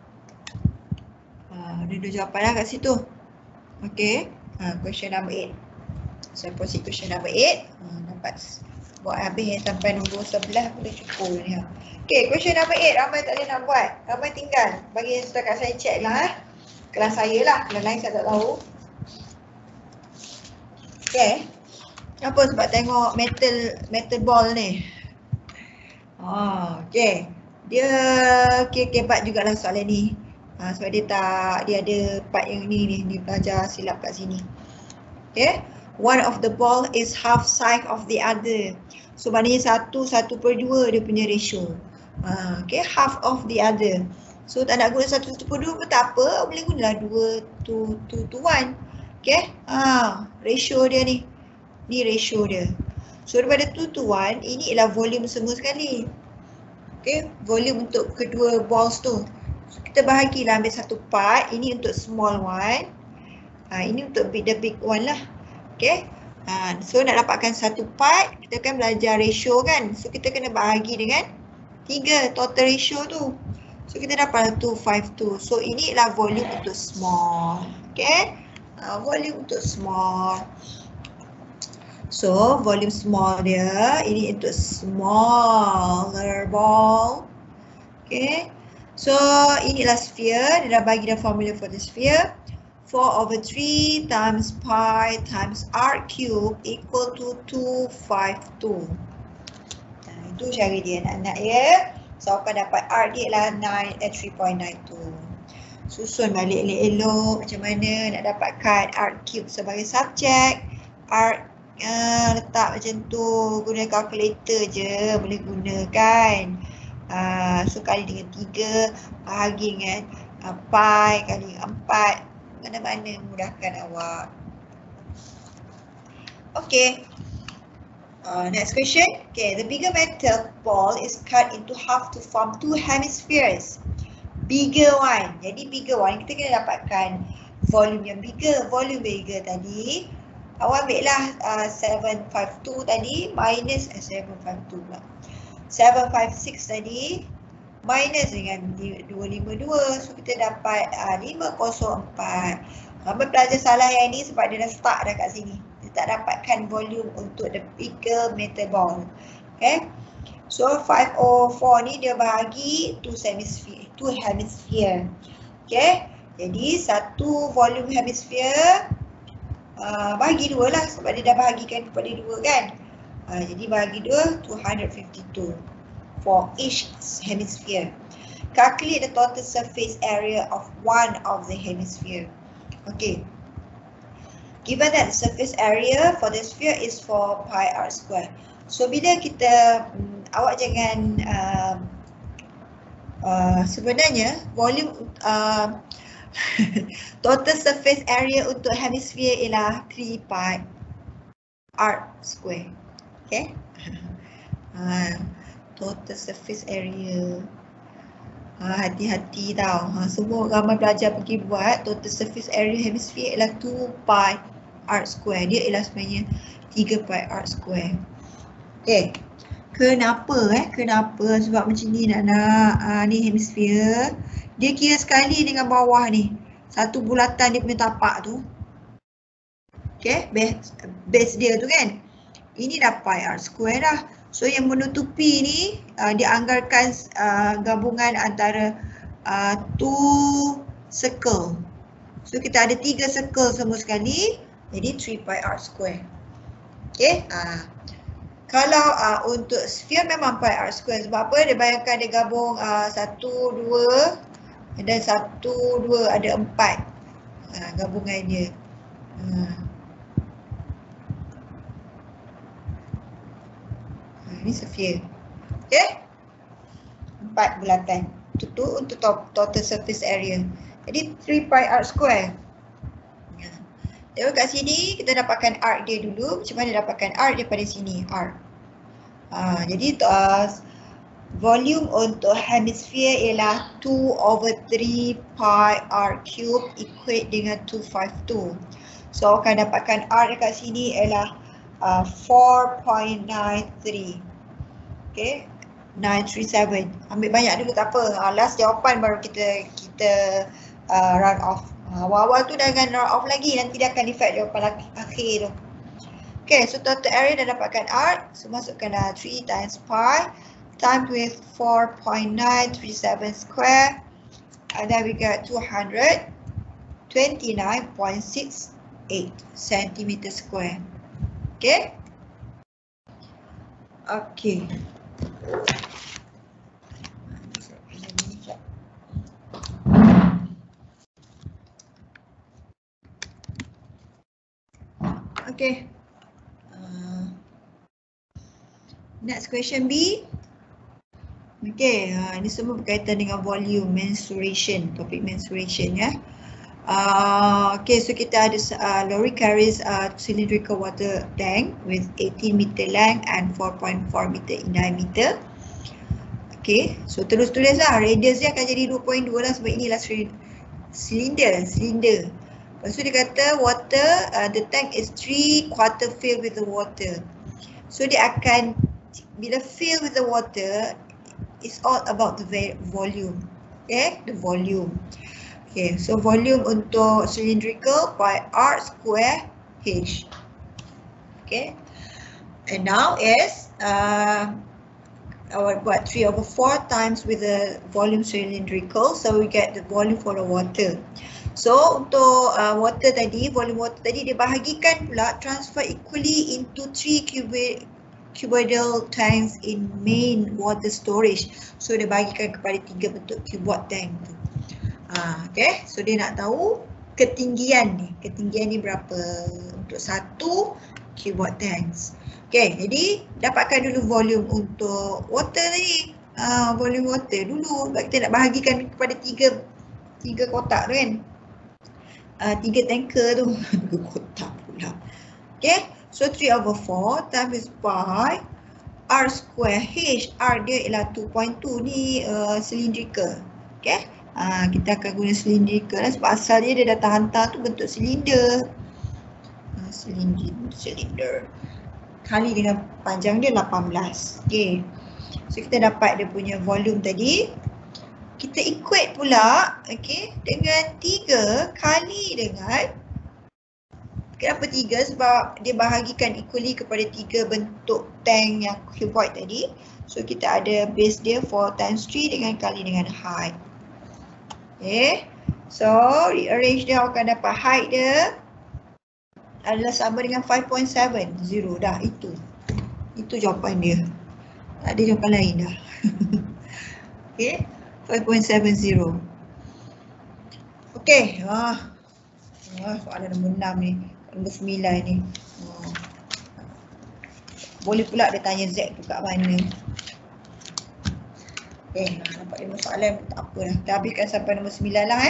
Ada 2 jawapan lah kat situ. Okay. Question number 8. So proceed question number 8. Dapat buat habis sampai nombor 11 boleh cukup ni. Okay, question number 8. Ramai tak boleh nak buat. Ramai tinggal. Bagi setakat saya check lah. Kelas saya lah. Kelas lain saya tak tahu. Okay. Apa sebab tengok metal ball ni. Okay. Dia kebat jugalah soalan ni. Sebab dia ada part yang ni dia belajar silap kat sini. Okay. One of the ball is half size of the other. So maknanya 1/2 dia punya ratio. Okay, half of the other. So tak nak guna 1/2 pun tak apa, boleh gunalah 2:1. Okay, ratio dia ni. Ni ratio dia. So daripada 2:1, ini ialah volume semua sekali. Okay, volume untuk kedua balls tu. So, kita bahagilah ambil satu part, ini untuk small one. Ini untuk the big one lah. Okay, so nak dapatkan satu part, kita kan belajar ratio kan. So kita kena bahagi dengan 3 total ratio tu. So kita dapat 252. So ini ialah volume untuk small. Okay, volume untuk small. So volume small dia, ini untuk smaller ball. Okay, so inilah sphere. Dia dah bagi dah formula for the sphere. 4/3 times pi times r cube equal to 252. Itu cara dia nak ya. So akan dapat R dia lah 3.92. Susun balik elok-elok macam mana nak dapatkan R cube sebagai subjek. R letak macam tu, guna kalkulator je boleh gunakan. So kali dengan 3 bahagi dengan pi kali dengan 4. Mana-mana mudahkan awak. Okay. Next question. Okay, the bigger metal ball is cut into half to form 2 hemispheres. Bigger one. Jadi bigger one kita kena dapatkan volume yang bigger. Volume bigger tadi. Awak ambil lah 752 tadi minus 752 pula. 756 tadi minus dengan 252. So kita dapat 504. Ramai pelajar salah yang ni sebab dia dah start dah kat sini. Dia tak dapatkan volume untuk the bigger metal ball. Okay. So 504 ni dia bahagi 2 hemisphere. Okay. Jadi satu volume hemisphere bahagi 2 lah sebab dia dah bahagikan kepada 2 kan. Jadi bahagi 2, 252 for each hemisphere. Calculate the total surface area of one of the hemisphere. Okay. Given that the surface area for the sphere is 4 pi r square. So bila kita awak jangan sebenarnya volume total surface area untuk hemisphere ialah 3 pi r square. Okay. Total surface area. Hati-hati tau. Semua ramai pelajar pergi buat total surface area hemisphere ialah 2 pi r square. Dia ialah sebenarnya 3 pi r square. Okay. Kenapa Kenapa? Sebab macam ni nak ni hemisphere. Dia kira sekali dengan bawah ni. Satu bulatan dia punya tapak tu. Okay. Base dia tu kan. Ini dah pi r square dah. So yang menutupi ni dianggarkan gabungan antara 2 circle. So kita ada 3 circle semua sekali. Jadi 3 pi r square. Okay. Kalau untuk sphere memang pi r square. Sebab apa? Dia bayangkan dia gabung 1, 2 dan 1, 2 ada 4 gabungan dia. Ini sphere. Okay? 4 bulatan. Itu untuk total surface area. Jadi 3 pi r square. Tengok kat sini kita dapatkan arc dia dulu. Macam mana dapatkan arc daripada sini? Arc. Jadi volume untuk hemisphere ialah 2/3 pi r cube equate dengan 252. So akan dapatkan arc dekat sini ialah 4.93. Okay, 937. Ambil banyak dulu tak apa. Last jawapan baru kita run off. Awal-awal tu dah jangan run off lagi, nanti dia akan effect jawapan akhir tu. Okay, so total area dah dapatkan arc. So masukkan 3 times pi times with 4.937 square, and then we get 229.68 centimeter square. Okay. Okay. Okay. Next question B. Okay, ini semua berkaitan dengan volume, mensuration, topik mensuration ya. Okay, so kita ada lorry carries a cylindrical water tank with 18 meter length and 4.4 meter in diameter. Okay, so terus tulislah radius dia akan jadi 2.2 lah sebab inilah silinder. Lepas tu dia kata water, the tank is 3/4 filled with the water. So dia akan, bila fill with the water, it's all about the volume. Okay, the volume. Okay, so volume untuk cylindrical pi r square h. Okay, and now is our buat 3/4 times with the volume cylindrical, so we get the volume for the water. So untuk water tadi, volume water tadi dia bahagikan pula transfer equally into 3 cuboidal tanks in main water storage. So dia bahagikan kepada 3 bentuk cuboid tank tu. Okay, so dia nak tahu ketinggian ni berapa untuk 1 cuboid tanks. Okay, jadi dapatkan dulu volume untuk water tadi. Volume water dulu, sebab kita nak bahagikan kepada 3 kotak tu kan. 3 tanker tu. 3 kotak pula. Okay, so 3/4 times pi r square h. R dia ialah 2.2 ni cylindrical. Okay, kita akan guna cylindrical sebab asal dia dah hantar tu bentuk silinder. Silinder. Kali dengan panjang dia 18. Okay, so kita dapat dia punya volume tadi. Kita equate pula, okay, dengan 3 kali dengan, kenapa 3? Sebab dia bahagikan equally kepada 3 bentuk tank yang cuboid tadi. So kita ada base dia 4 times 3 dengan kali dengan height. Okay, so rearrange dia, akan dapat height dia adalah sama dengan 5.70 dah. Itu jawapan dia. Tak ada jawapan lain dah. Okay, 5.70. Okay, soalan nombor 6 ni, nombor 9 ni. Boleh pula dia tanya Z tu kat mana. Okay, nampak 5 soalan, tak apa dah. Kita habiskan sampai nombor 9 lah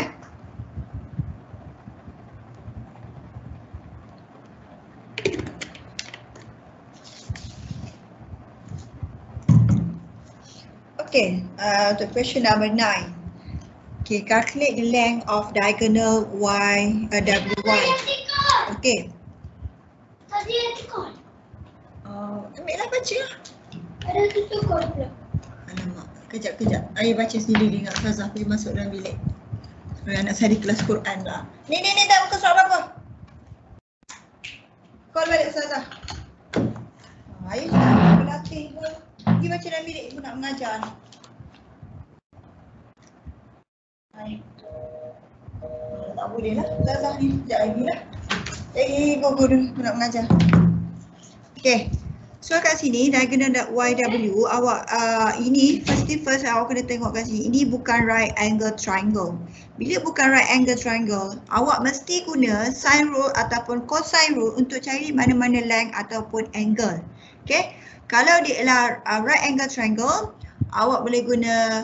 Okay, the question number 9. Okay, calculate the length of diagonal y, W1. Okay. Tadi ada tukar. Ambillah baca. Ada tukar pula. Alamak, kejap. Ayah baca sendiri dengan Ustazah pergi masuk dalam bilik. Supaya anak saya di kelas Quran lah. Ni, dah buka surat apa? Call balik Ustazah. Ayah sudah berlatih pun. Pergi baca dalam bilik, ibu nak mengajar ni. Tak boleh lah Ustazah ni, sekejap lagi lah. Go dulu, ibu nak mengajar. Okay, So kat sini diagonal YW awak ini first awak kena tengok kat sini. Ini bukan right angle triangle. Bila bukan right angle triangle, awak mesti guna sine rule ataupun cosine rule untuk cari mana-mana length ataupun angle. Okay. Kalau dia ialah right angle triangle, awak boleh guna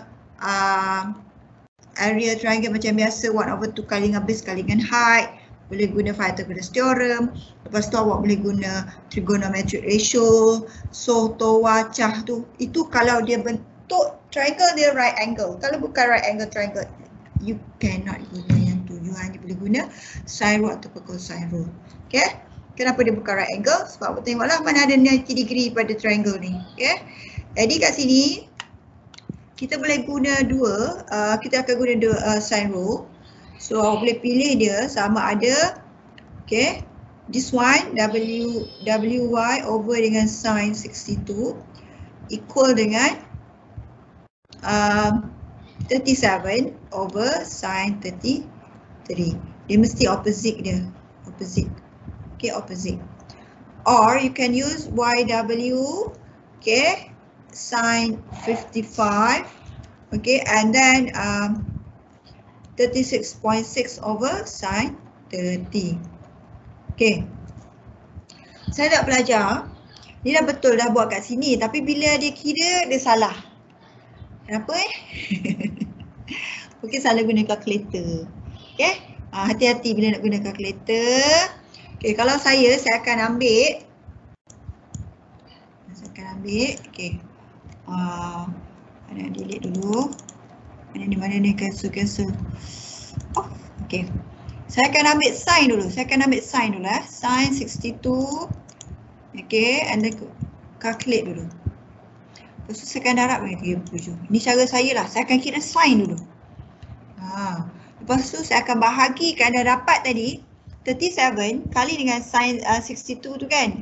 area triangle macam biasa 1/2 kali dengan base kali dengan height. Boleh guna Pythagoras theorem. Lepas tu awak boleh guna trigonometric ratio, Soto wacah tu. Itu kalau dia bentuk triangle dia right angle. Kalau bukan right angle triangle, you cannot guna yang tu. You hanya boleh guna sine rule atau cosine rule. Okay. Kenapa dia bukan right angle? Sebab awak tengoklah mana ada 90 degree pada triangle ni. Okay. Jadi kat sini kita boleh guna dua. Kita akan guna dua sine rule. So awak boleh pilih dia sama ada, okay, this one WY over dengan sin 62 equal dengan 37 over sin 33. Dia mesti opposite dia, opposite. Okay, opposite. Or you can use YW, okay, sin 55, okay, and then 36.6 over sin 30. Okay. Saya dah belajar. Ni dah betul dah buat kat sini. Tapi bila dia kira, dia salah. Kenapa Mungkin salah guna kalkulator. Okay. Hati-hati bila nak guna kalkulator. Okay. Kalau saya akan ambil. Okay. Mana delete dulu. Mana ni cancel. Oh, okay. Saya akan ambil sin dulu. Sin 62. Okay, and then calculate dulu. Lepas tu saya akan darab bagi 37. Ini cara saya lah. Saya akan kira sin dulu. Lepas tu saya akan bahagikan dan dapat tadi 37 kali dengan sin 62 tu kan.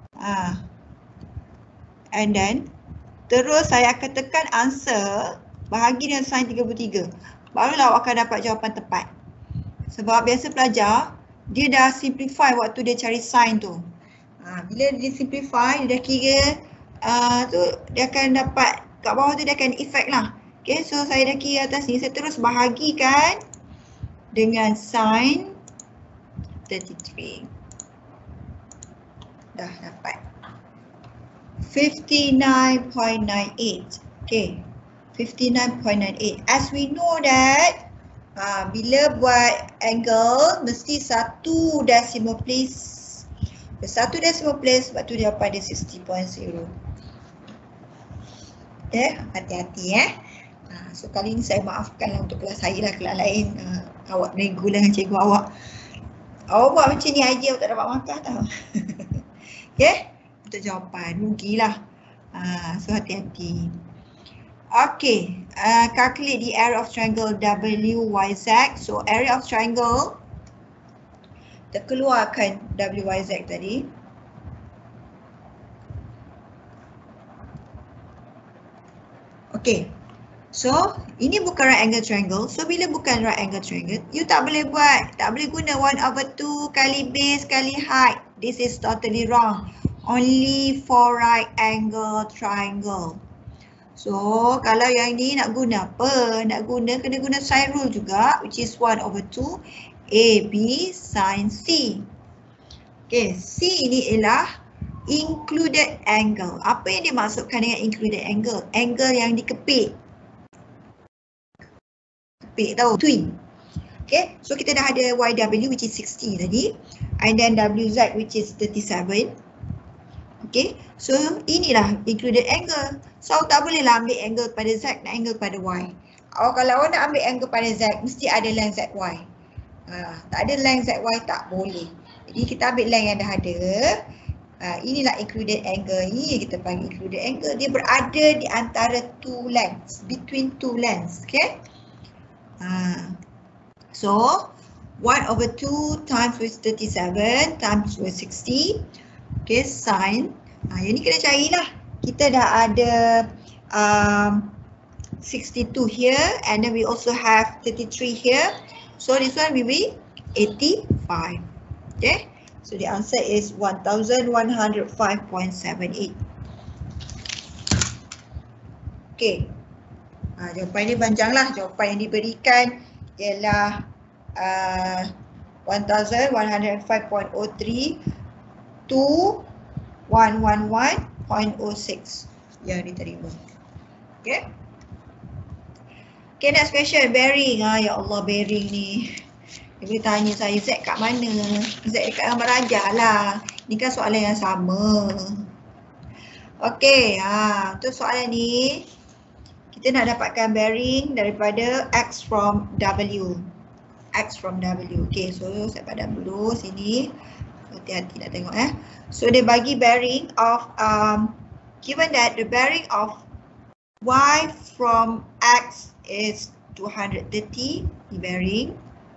And then terus saya akan tekan answer. Bahagi dengan sin 33. Barulah awak akan dapat jawapan tepat. Sebab biasa pelajar, dia dah simplify waktu dia cari sin tu. Bila dia simplify, dia dah kira tu dia akan dapat kat bawah tu dia akan effect lah. Okay, so saya dah kira atas ni, saya terus bahagikan dengan sin 33. Dah dapat 59.98. Okay. 59.98. As we know that bila buat angle mesti satu decimal place. Satu decimal place sebab tu dia pada 60.0. Hati-hati So kali ni saya maafkan lah untuk kelas saya lah, kelas lain awak nego lah dengan cikgu awak. Awak buat macam ni aja awak tak dapat markah tau. Okay, untuk jawapan rugilah. So hati-hati. Okay, calculate the area of triangle WYZ. So area of triangle, kita keluarkan WYZ tadi. Okay, so ini bukan right angle triangle. So bila bukan right angle triangle, you tak boleh buat, tak boleh guna 1/2 kali base kali height. This is totally wrong. Only for right angle triangle. So, kalau yang ni nak guna apa? Kena guna sine rule juga, which is 1/2 AB sin C. Okay, C ini ialah included angle. Apa yang dimaksudkan dengan included angle? Angle yang dikepit. Kepit tahu, twin. Okay, so kita dah ada YW which is 60 tadi. And then WZ which is 37. Okay, so inilah included angle. So tak boleh lah ambil angle pada Z dan angle pada Y. Kalau awak nak ambil angle pada Z, mesti ada length ZY. Tak ada length ZY tak boleh. Jadi kita ambil length yang dah ada. Inilah included angle. Ini kita panggil included angle. Dia berada di antara two lengths. Between two lengths. Okay. So 1/2 times with 37 times with 60. Okay, sin. Yang ni kena carilah. Kita dah ada 62 here and then we also have 33 here. So this one will be 85. Okay. So the answer is 1105.78. Okay. Jawapan ini panjanglah. Jawapan yang diberikan ialah 1105.03 to 111.06 yang diterima. Okay. Okay, next question. Bearing. Ya Allah, bearing ni. Dia boleh tanya saya, Z kat mana? Z dekat gambar rajah lah. Ni kan soalan yang sama. Okay, untuk soalan ni, kita nak dapatkan bearing daripada X from W. X from W. Okay, so saya padam dulu sini. Hati-hati nak tengok So dia bagi bearing of, given that the bearing of Y from X is 230, the bearing.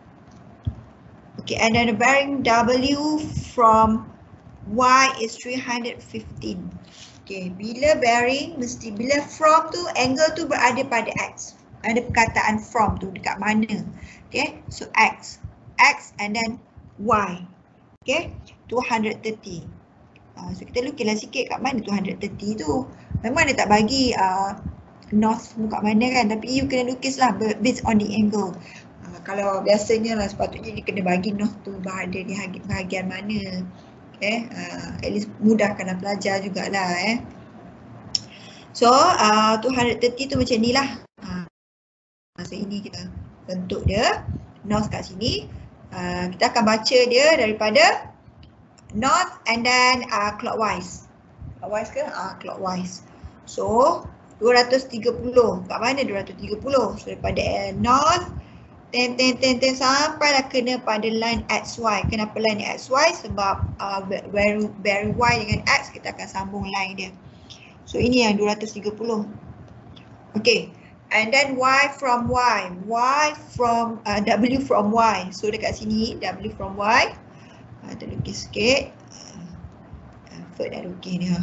Okay, and then the bearing W from Y is 315. Okay, bila bearing, mesti bila from tu, angle tu berada pada X. Ada perkataan from tu dekat mana. Okay, so X and then Y. Okay, 230. So kita lukislah sikit kat mana 230 tu. Memang dia tak bagi north kat mana kan, tapi you kena lukislah based on the angle. Kalau biasanya lah sepatutnya dia kena bagi north tu berada di bahagian mana. Okay, at least mudahkanlah pelajar jugalah So 230 tu macam ni lah. So ini kita bentuk dia north kat sini. Kita akan baca dia daripada north and then clockwise. Clockwise ke? Clockwise. So 230. Kat mana 230? So daripada north ten sampailah kena pada line XY. Kenapa line XY? Sebab bearing Y dengan X kita akan sambung line dia. So ini yang 230. Okay. And then Y from Y. Y from W from Y. So dekat sini W from Y. Kita lukis sikit. Effort dah lukis ni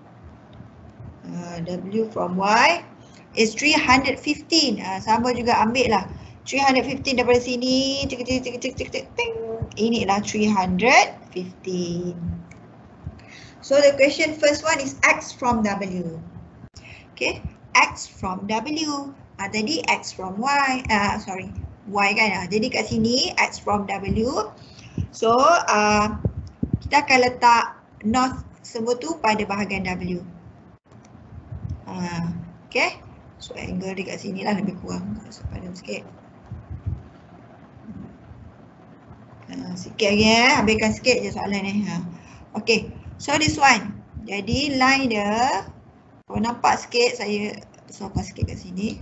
W from Y is 315. Sama juga ambil lah. 315 daripada sini. Inilah 315. So the question first one is X from W. Okay. X from W. Tadi X from Y. Y kan. Jadi kat sini X from W. So kita akan letak north semua tu pada bahagian W. Okay. So angle dia kat sini lah lebih kurang. So padam sikit. Sikit lagi habiskan sikit je soalan ni. Okay. So this one. Jadi line dia, kalau nampak sikit saya besarkan sikit kat sini.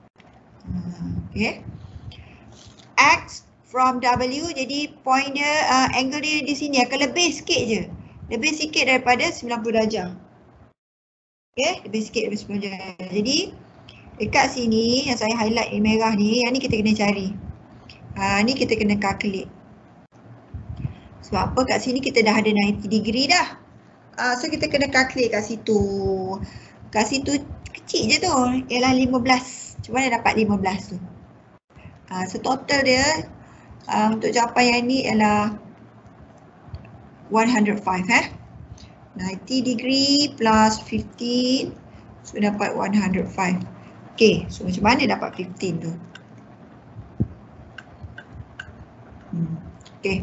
Okay. X from W, jadi point dia, angle dia di sini akan lebih sikit je. Lebih sikit daripada 90 darjah. Okay, lebih sikit daripada 90 darjah. Jadi dekat sini yang saya highlight ni merah ni, yang ni kita kena cari. Ni kita kena calculate. Sebab apa, kat sini kita dah ada 90 degree dah. So kita kena calculate kat situ. Kat situ kecil je tu, ialah 15. Cuma mana dapat 15 tu? So total dia untuk jawapan yang ni ialah 105 90 degree plus 15. So dapat 105. Okay, so macam mana dapat 15 tu? Okay.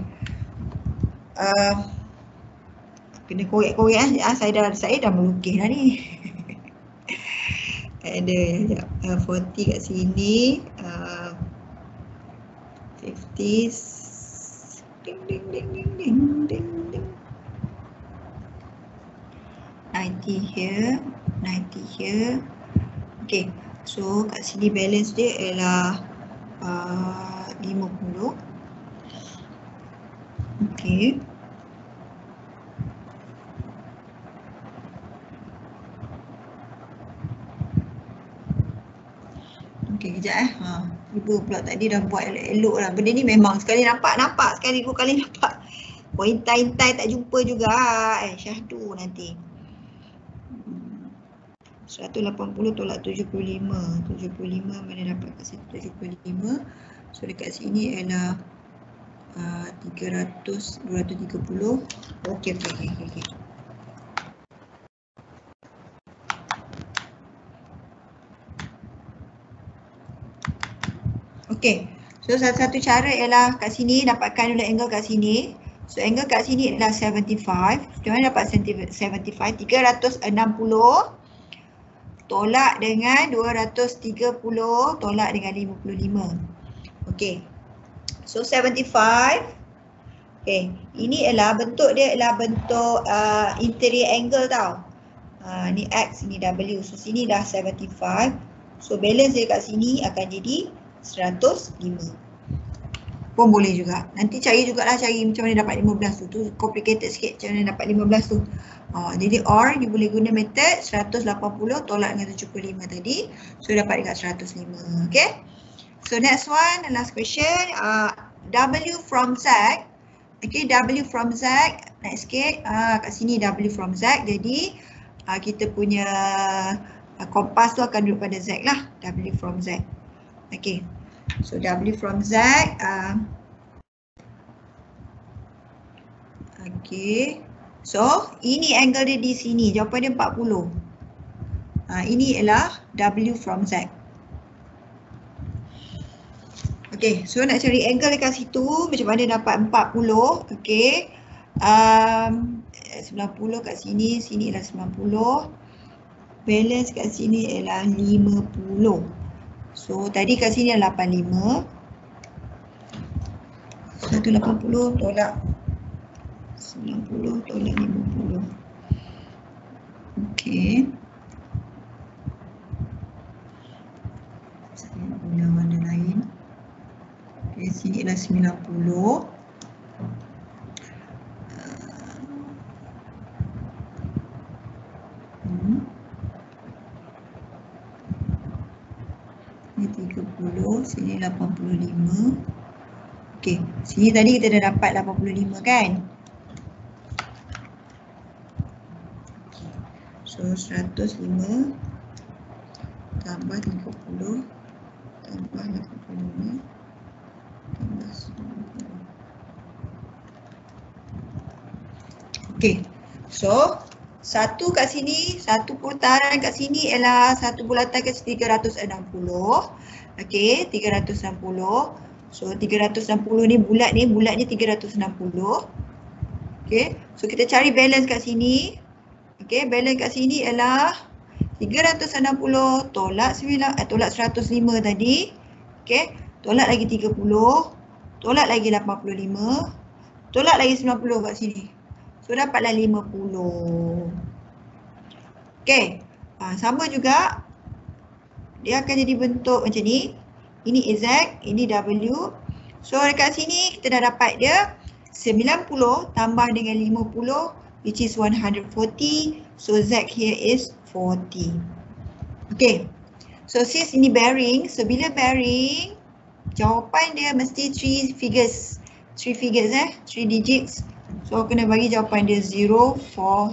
Kena korek-korek saya dah melukis dah ni. Ada 40 kat sini, 50, ding ding ding ding ding ding ding. 90 here, 90 here. Okay, so kat sini balance dia ialah 50. Okay. Okay, kejap Ibu pula tadi dah buat elok-elok lah. Benda ni memang sekali nampak sekali 2 kali nampak. Kau intai-intai tak jumpa juga. Syahdu nanti. 180 tolak 75. 75 mana dapat kat situ 75. So dekat sini ialah 300, 230. Okey. Okey. So satu cara ialah kat sini dapatkan dulu angle kat sini. So angle kat sini adalah 75. Macam mana dapat 75? 360 tolak dengan 230 tolak dengan 55. Okey. So 75. Okey, ini ialah bentuk dia ialah bentuk interior angle tau. Ni X, ni W. So sini dah 75. So balance dia kat sini akan jadi 105. Pun boleh juga. Nanti cari jugalah cari macam mana dapat 15 tu. Tu complicated sikit macam mana dapat 15 tu. Jadi OR ni boleh guna method 180 tolak dengan 75 tadi. So dapat dekat 105. Okay. So next one, the last question. W from Z. Okay, W from Z. Next sikit. Kat sini W from Z. Jadi kita punya kompas tu akan duduk pada Z lah. W from Z. Okay. So W from Z. Okay. So ini angle dia di sini. Jawapan dia 40. Ini ialah W from Z. Okay. So nak cari angle dekat situ. Macam mana dapat 40. Okay. 90 kat sini. Sini ialah 90. Balance kat sini ialah 50. So tadi kat sini adalah 85. 180 tolak 90 tolak 50. Okey. Saya guna warna lain. Okey, sini adalah 90. Ini 30, sini 85. Okey, sini tadi kita dah dapat 85 kan? So 105 tambah 30 tambah 85 tambah 90. Okey, so satu kat sini, satu putaran kat sini ialah satu bulatan ke 360. Okey, 360. So 360 ni bulatnya 360. Okey, so kita cari balance kat sini. Okey, balance kat sini ialah 360 tolak 105 tadi. Okey, tolak lagi 30, tolak lagi 85, tolak lagi 90 kat sini. So dapatlah 50. Okey, sama juga. Dia akan jadi bentuk macam ni. Ini Z, ini W. So dekat sini kita dah dapat dia 90 tambah dengan 50 which is 140. So Z here is 40. Okay. So since ini bearing, so bila bearing, jawapan dia mesti 3 figures. 3 digits. So kena bagi jawapan dia 040.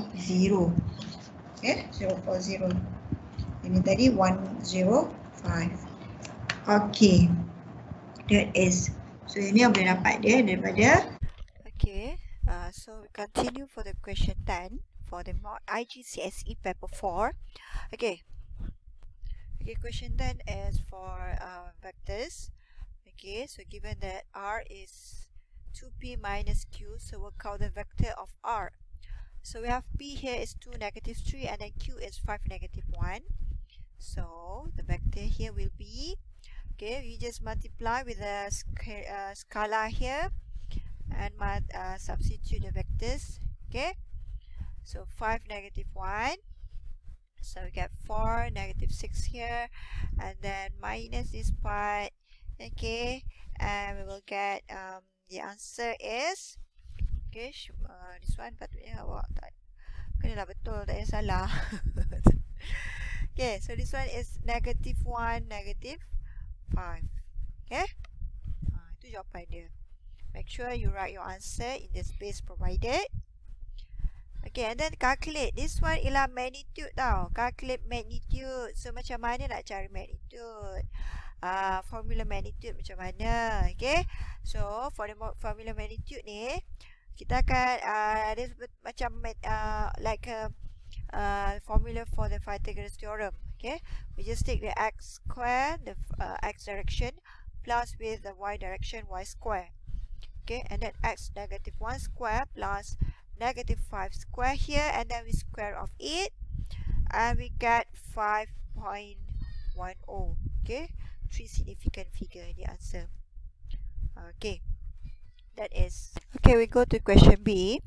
Okay, 040. Ini tadi 105. Okay. That is. So ini yang boleh dapat dia daripada. Okay. So we continue for the question 10 for the IGCSE paper 4. Okay. Okay, question 10 is for vectors. Okay, so given that R is 2p minus q, so we'll count the vector of R. So we have p here is 2, -3, and then q is 5, -1. So the vector here will be, okay, we just multiply with the scalar here and substitute the vectors. Okay, so 5, -1. So we get 4, -6 here, and then minus this part. Okay, and we will get the answer is, okay, this one patutnya awak tak kenalah betul, tak payah salah. Okay, so this one is -1, -5. Okay, itu jawapan dia. Make sure you write your answer in the space provided. Okay, and then calculate. This one ialah magnitude tau. Calculate magnitude. So macam mana nak cari magnitude? formula magnitude macam mana. Okay, so for the formula magnitude ni kita akan ada macam like a formula for the Pythagoras theorem. Okay, we just take the x square, the x direction, plus with the y direction, y square. Okay, and then x negative 1 square plus negative 5 square here, and then we square of it, and we get 5.10. Okay, 3 significant figure in the answer. Okay, that is. Okay, we go to question B.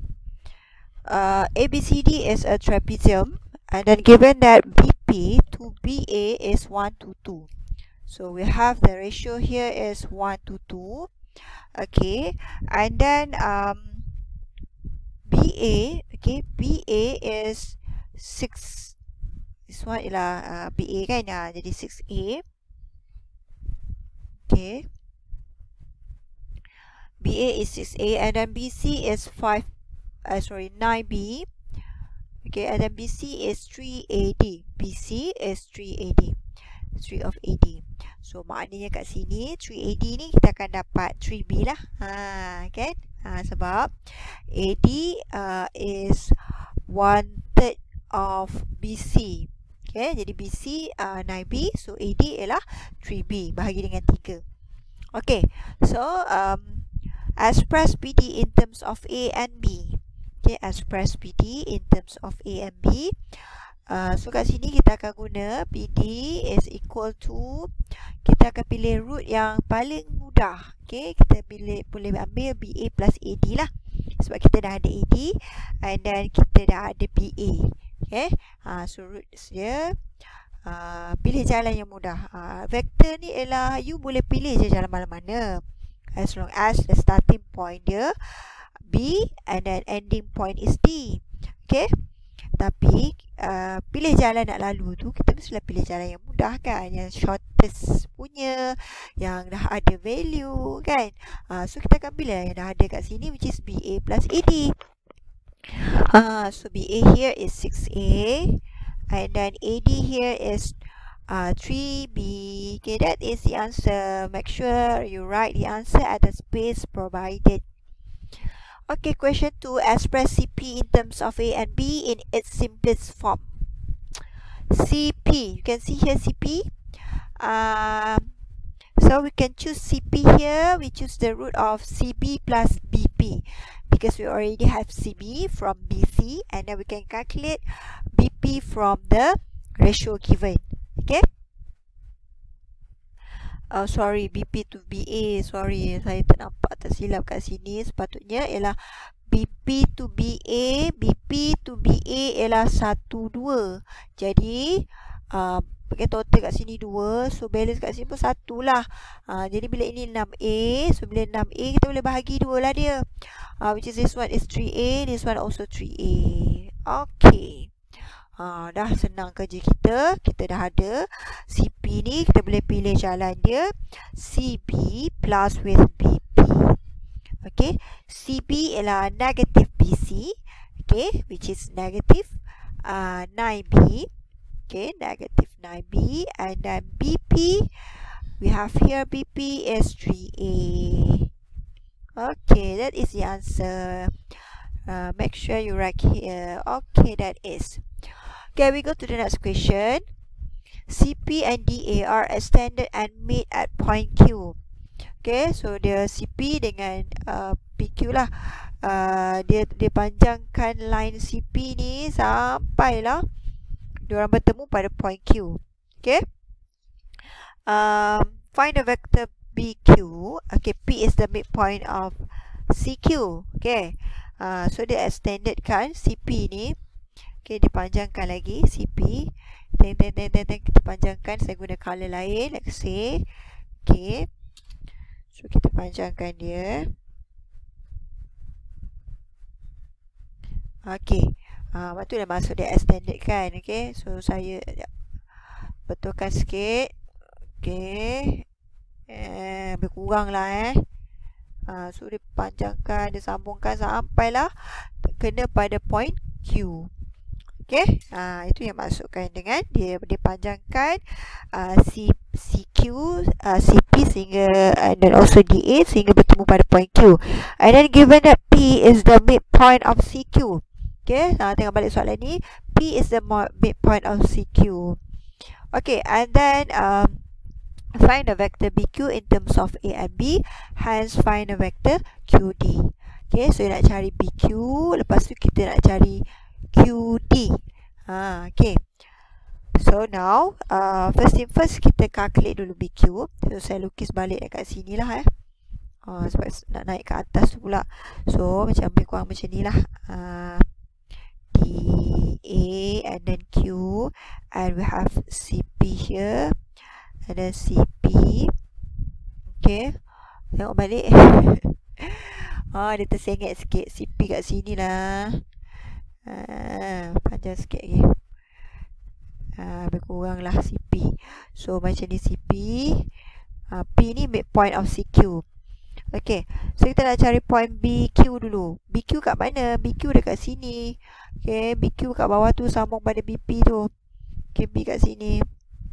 ABCD is a trapezium, and then given that BP to BA is 1 to 2. So we have the ratio here is 1 to 2. Okay, and then BA, okay, BA is 6. This one ialah BA kan, jadi 6A. Okay, BA is 6A, and then BC is 9B. Okay, and then BC is 3AD. BC is 3AD. 3 of AD. So maknanya kat sini 3AD ni kita akan dapat 3B lah. Kan? Sebab AD is 1/3 of BC. Okay, jadi BC 9B, so AD ialah 3B bahagi dengan 3. Okay, so express PD in terms of A and B. Okay, express PD in terms of A and B. So kat sini kita akan guna PD is equal to, kita akan pilih root yang paling mudah. Okay, kita boleh ambil BA plus AD lah, sebab kita dah ada AD and then kita dah ada BA. Okay, so root dia pilih jalan yang mudah. Vektor ni ialah you boleh pilih je jalan mana-mana, as long as the starting point dia B and then ending point is D. Okay, tapi pilih jalan nak lalu tu, kita mestilah pilih jalan yang mudah kan, yang shortest punya, yang dah ada value kan. So kita akan pilih yang dah ada kat sini, which is BA plus AD. So BA here is 6A, and then AD here is 3B. Okay, that is the answer. Make sure you write the answer at the space provided. Okay, question 2. Express CP in terms of A and B in its simplest form. CP, you can see here CP. So we can choose CP here. We choose the root of CB plus BP, because we already have CB from BC, and then we can calculate BP from the ratio given. Okay. Sorry, BP to BA. Sorry, saya tak nampak, tersilap kat sini. Sepatutnya ialah BP to BA. BP to BA ialah 1, 2. Jadi, pakai total kat sini 2. So, balance kat sini pun 1 lah. Jadi, bila ini 6A. So, bila 6A, kita boleh bahagi 2 lah dia. Which is this one is 3A. This one also 3A. Okay. Dah senang kerja kita. Kita dah ada CP ni, kita boleh pilih jalan dia CB plus with BP. Okay, CB ialah negative BC. Okay, which is negative 9B. Okay, negative 9B, and then BP, we have here BP is 3A. Okay, that is the answer. Make sure you write here. Okay, that is. Okay, we go to the next question. CP and DA are extended and meet at point Q. Okay, so dia CP dengan PQ lah. Dia panjangkan line CP ni sampailah diorang bertemu pada point Q. Okay. Find the vector BQ. Okay, P is the midpoint of CQ. Okay. So dia extended kan CP ni. Okay, dipanjangkan lagi CP. Kita panjangkan, saya guna color lain, let's say. Okay, so kita panjangkan dia. Okay, waktu dah masuk dia extended kan. Okay, so saya betulkan sikit. Okay, berkurang lah so dia panjangkan, dia sambungkan sampailah kena pada point Q. Okay, itu yang masukkan dengan dia panjangkan CP CP sehingga and then also DA sehingga bertemu pada point Q. And then given that P is the midpoint of CQ. Okay, tengok balik soalan ni. P is the midpoint of CQ. Okay, and then find the vector BQ in terms of A and B. Hence find the vector QD. Okay, so nak cari BQ, lepas tu kita nak cari QD. Okay. So now, first thing first, kita calculate dulu BQ. So saya lukis balik dekat sini lah sebab nak naik ke atas tu pula. So macam lebih kurang macam ni lah. D, A and then Q. And we have CP here. And then CP. Okay. Tengok balik. Dia tersengit sikit. CP kat sini lah. Panjang sikit lagi. Lebih kurang lah CP. So macam ni CP. P ni midpoint of CQ. Okay, so kita nak cari point BQ dulu. BQ kat mana? BQ dekat sini. Okay, BQ kat bawah tu sambung pada BP tu. Okay, B kat sini.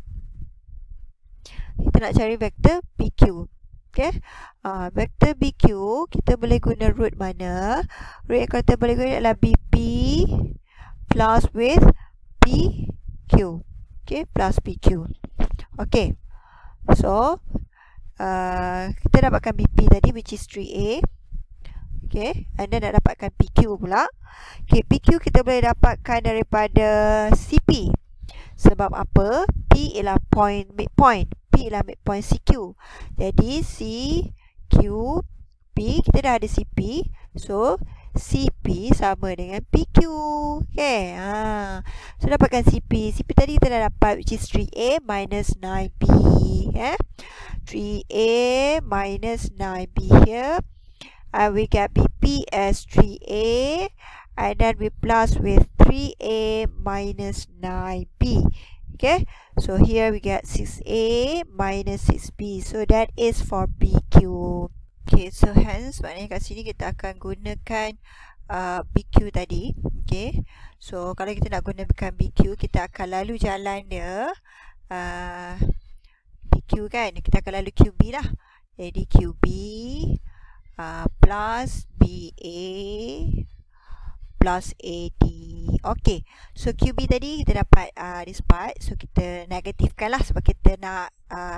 Kita nak cari vektor BQ. Okay, vektor BQ kita boleh guna root mana? Root yang kita boleh guna adalah BP plus with PQ. Okay, plus PQ. Okay, so kita dapatkan BP tadi which is 3A. Okay, and then nak dapatkan PQ pula. Okay, PQ kita boleh dapatkan daripada CP. Sebab apa? P ialah midpoint. P ialah midpoint CQ. Jadi C, Q, P, kita dah ada CP. So CP sama dengan PQ. Okay, so dapatkan CP. CP tadi kita dah dapat which is 3A minus 9B. 3A minus 9B here. And we get BP as 3A. And then we plus with 3A minus 9B. Okay, so here we get 6A minus 6B. So that is for BQ. Okay, so hence maknanya kat sini kita akan gunakan BQ tadi. Okay, so kalau kita nak gunakan BQ, kita akan lalu jalan dia BQ kan, kita akan lalu QB lah. Jadi QB plus BA plus AD. Okay, so QB tadi kita dapat this part. So kita negatifkan lah sebab kita nak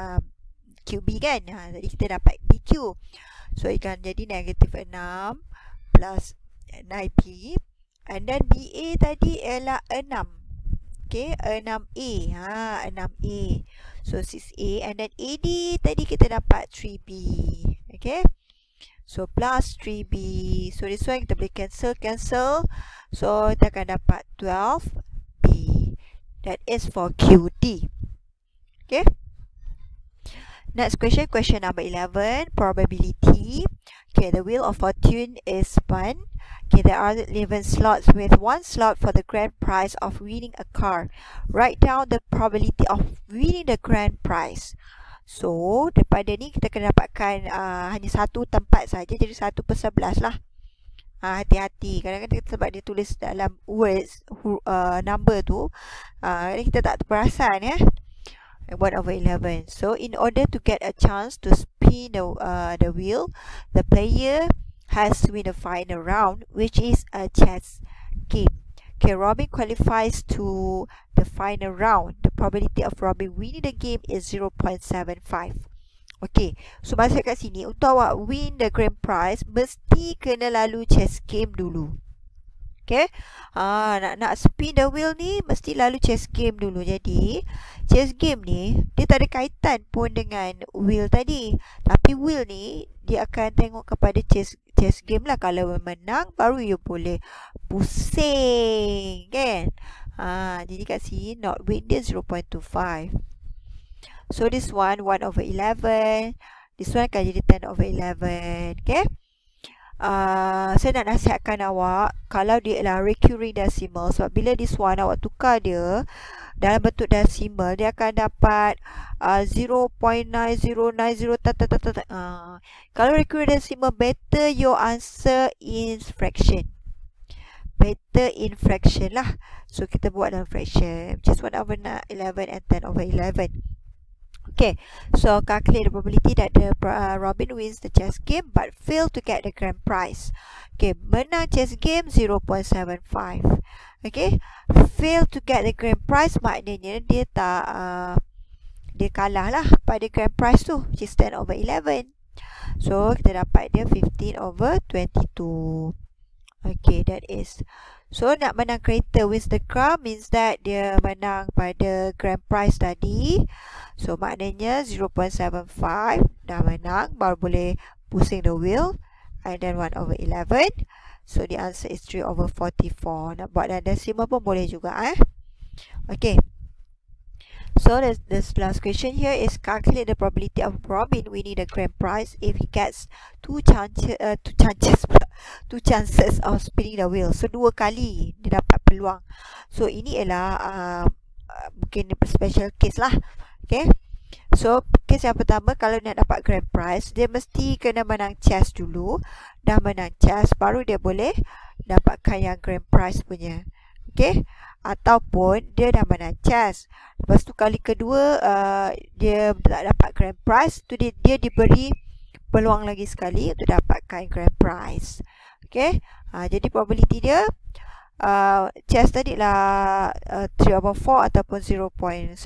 QB kan. Jadi kita dapat BQ. So akan jadi negatif 6 plus 9P. And then BA tadi ialah 6. Okay, 6A. 6A. So 6A. And then AD tadi kita dapat 3B. Okay. So plus 3B. So this one kita boleh cancel. So kita akan dapat 12B. That is for QD. Okay. Next question, question number 11, probability. Okay, the wheel of fortune is spun. Okay, there are 11 slots with 1 slot for the grand prize of winning a car. Write down the probability of winning the grand prize. So, daripada ni kita akan dapatkan hanya satu tempat saja, jadi 1/11 lah. Hati-hati, kadang-kadang sebab dia tulis dalam words, number tu, kita tak terperasan ya. 1/11. So in order to get a chance to spin the wheel, the player has to win the final round, which is a chess game. Okay, Robin qualifies to the final round. The probability of Robin winning the game is 0.75. Okay, so maksud kat sini, untuk awak win the grand prize, mesti kena lalu chess game dulu. Okay, nak spin the wheel ni mesti lalu chess game dulu. Jadi chess game ni dia tak ada kaitan pun dengan wheel tadi, tapi wheel ni dia akan tengok kepada chess game lah. Kalau menang baru you boleh pusing kan. Jadi kat sini not win dia 0.25. So this one 1/11. This one akan jadi 10/11. Okay, saya nak nasihatkan awak kalau dia ialah recurring decimal, sebab bila this one awak tukar dia dalam bentuk decimal, dia akan dapat 0.9090. Kalau recurring decimal, better your answer in fraction. Better in fraction lah. So kita buat dalam fraction, which is 1/11 and 10/11. Okay, so calculate the probability that the Robin wins the chess game but fail to get the grand prize. Okay, menang chess game 0.75. Okay, fail to get the grand prize maknanya dia tak dia kalah lah pada grand prize tu, which is 10 over 11. So kita dapat dia 15 over 22. Okay, that is. So nak menang kereta wins the car means that dia menang pada grand prize tadi. So maknanya 0.75 dah menang, baru boleh pusing the wheel. And then 1 over 11. So the answer is 3 over 44. Nak buat dalam decimal pun boleh juga Okay. So this last question here is calculate the probability of Robin winning the grand prize if he gets two chances of spinning the wheel. So 2 kali dia dapat peluang. So ini ialah mungkin special case lah. Okay. So case yang pertama, kalau nak dapat grand prize, dia mesti kena menang chess dulu. Dah menang chess baru dia boleh dapatkan yang grand prize punya. Okay. Ataupun dia dah menang chess, lepas tu kali kedua dia tak dapat grand prize, tu dia diberi peluang lagi sekali untuk dapatkan grand prize. Okay, jadi probability dia chess tadi lah 3 over 4 ataupun 0.75.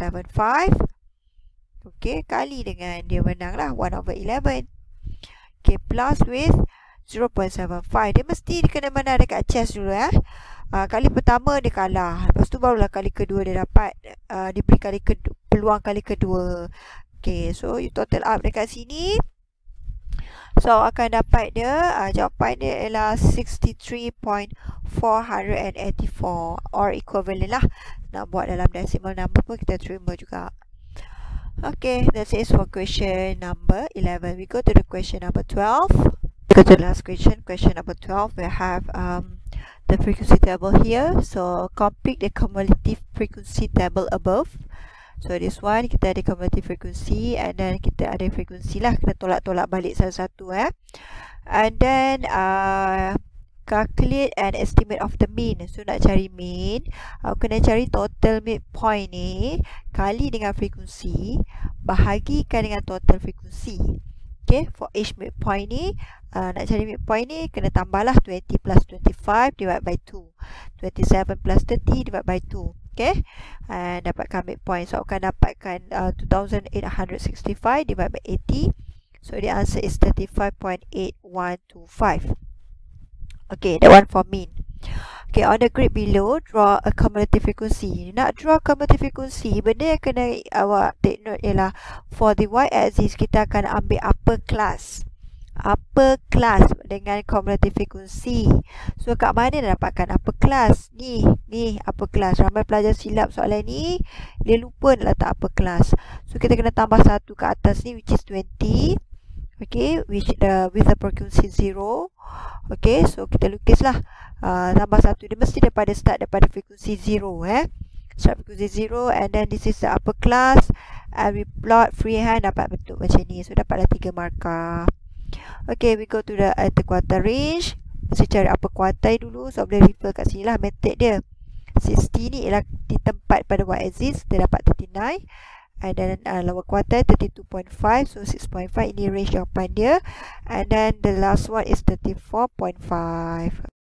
Okay, kali dengan dia menang lah 1 over 11. Okay, plus with 0.75. Dia mesti kena menang dekat chess dulu kali pertama dia kalah, lepas tu barulah kali kedua dia dapat diberi peluang kali kedua. Okay, so you total up dekat sini, so akan dapat dia jawapan dia ialah 63.484 or equivalent lah. Nak buat dalam decimal number pun kita terima juga. Okay, that's it for question number 11. We go to the question number 12. Go to the last question, question number 12. We have the frequency table here. So complete the cumulative frequency table above. So this one kita ada cumulative frequency, and then kita ada frequency lah, kena tolak-tolak balik satu-satu and then calculate an estimate of the mean. So nak cari mean, kena cari total midpoint ni kali dengan frekuensi bahagikan dengan total frekuensi. Okay, for each midpoint ni nak cari midpoint ni kena tambahlah 20 plus 25 divided by 2, 27 plus 30 divided by 2. Okay, and dapatkan midpoint. So akan dapatkan 2865 divided by 80. So the answer is 35.8125. Okay, that one for mean. Okay, on the grid below, draw a cumulative frequency. Nak draw cumulative frequency, benda yang kena awak take note ialah for the y-axis kita akan ambil upper class. Upper class dengan cumulative frequency. So kat mana nak dapatkan upper class? Ni upper class. Ramai pelajar silap soalan ni, dia lupa nak letak upper class. So kita kena tambah satu kat atas ni, which is 20. Okay, with the frequency 0. Okay, so kita lukislah tambah satu. Dia mesti start daripada frekuensi 0 start frekuensi 0, and then this is the upper class, and we plot freehand dapat bentuk macam ni. So dapatlah 3 markah. Okay, we go to the quarter range. Mesti cari upper quartile dulu. So boleh refer kat sini lah method dia. 60 ni ialah di tempat pada y-axis, kita dapat 39. And then lower quartile 32.5, so 6.5 ini range jawapan dia. And then the last one is 34.5.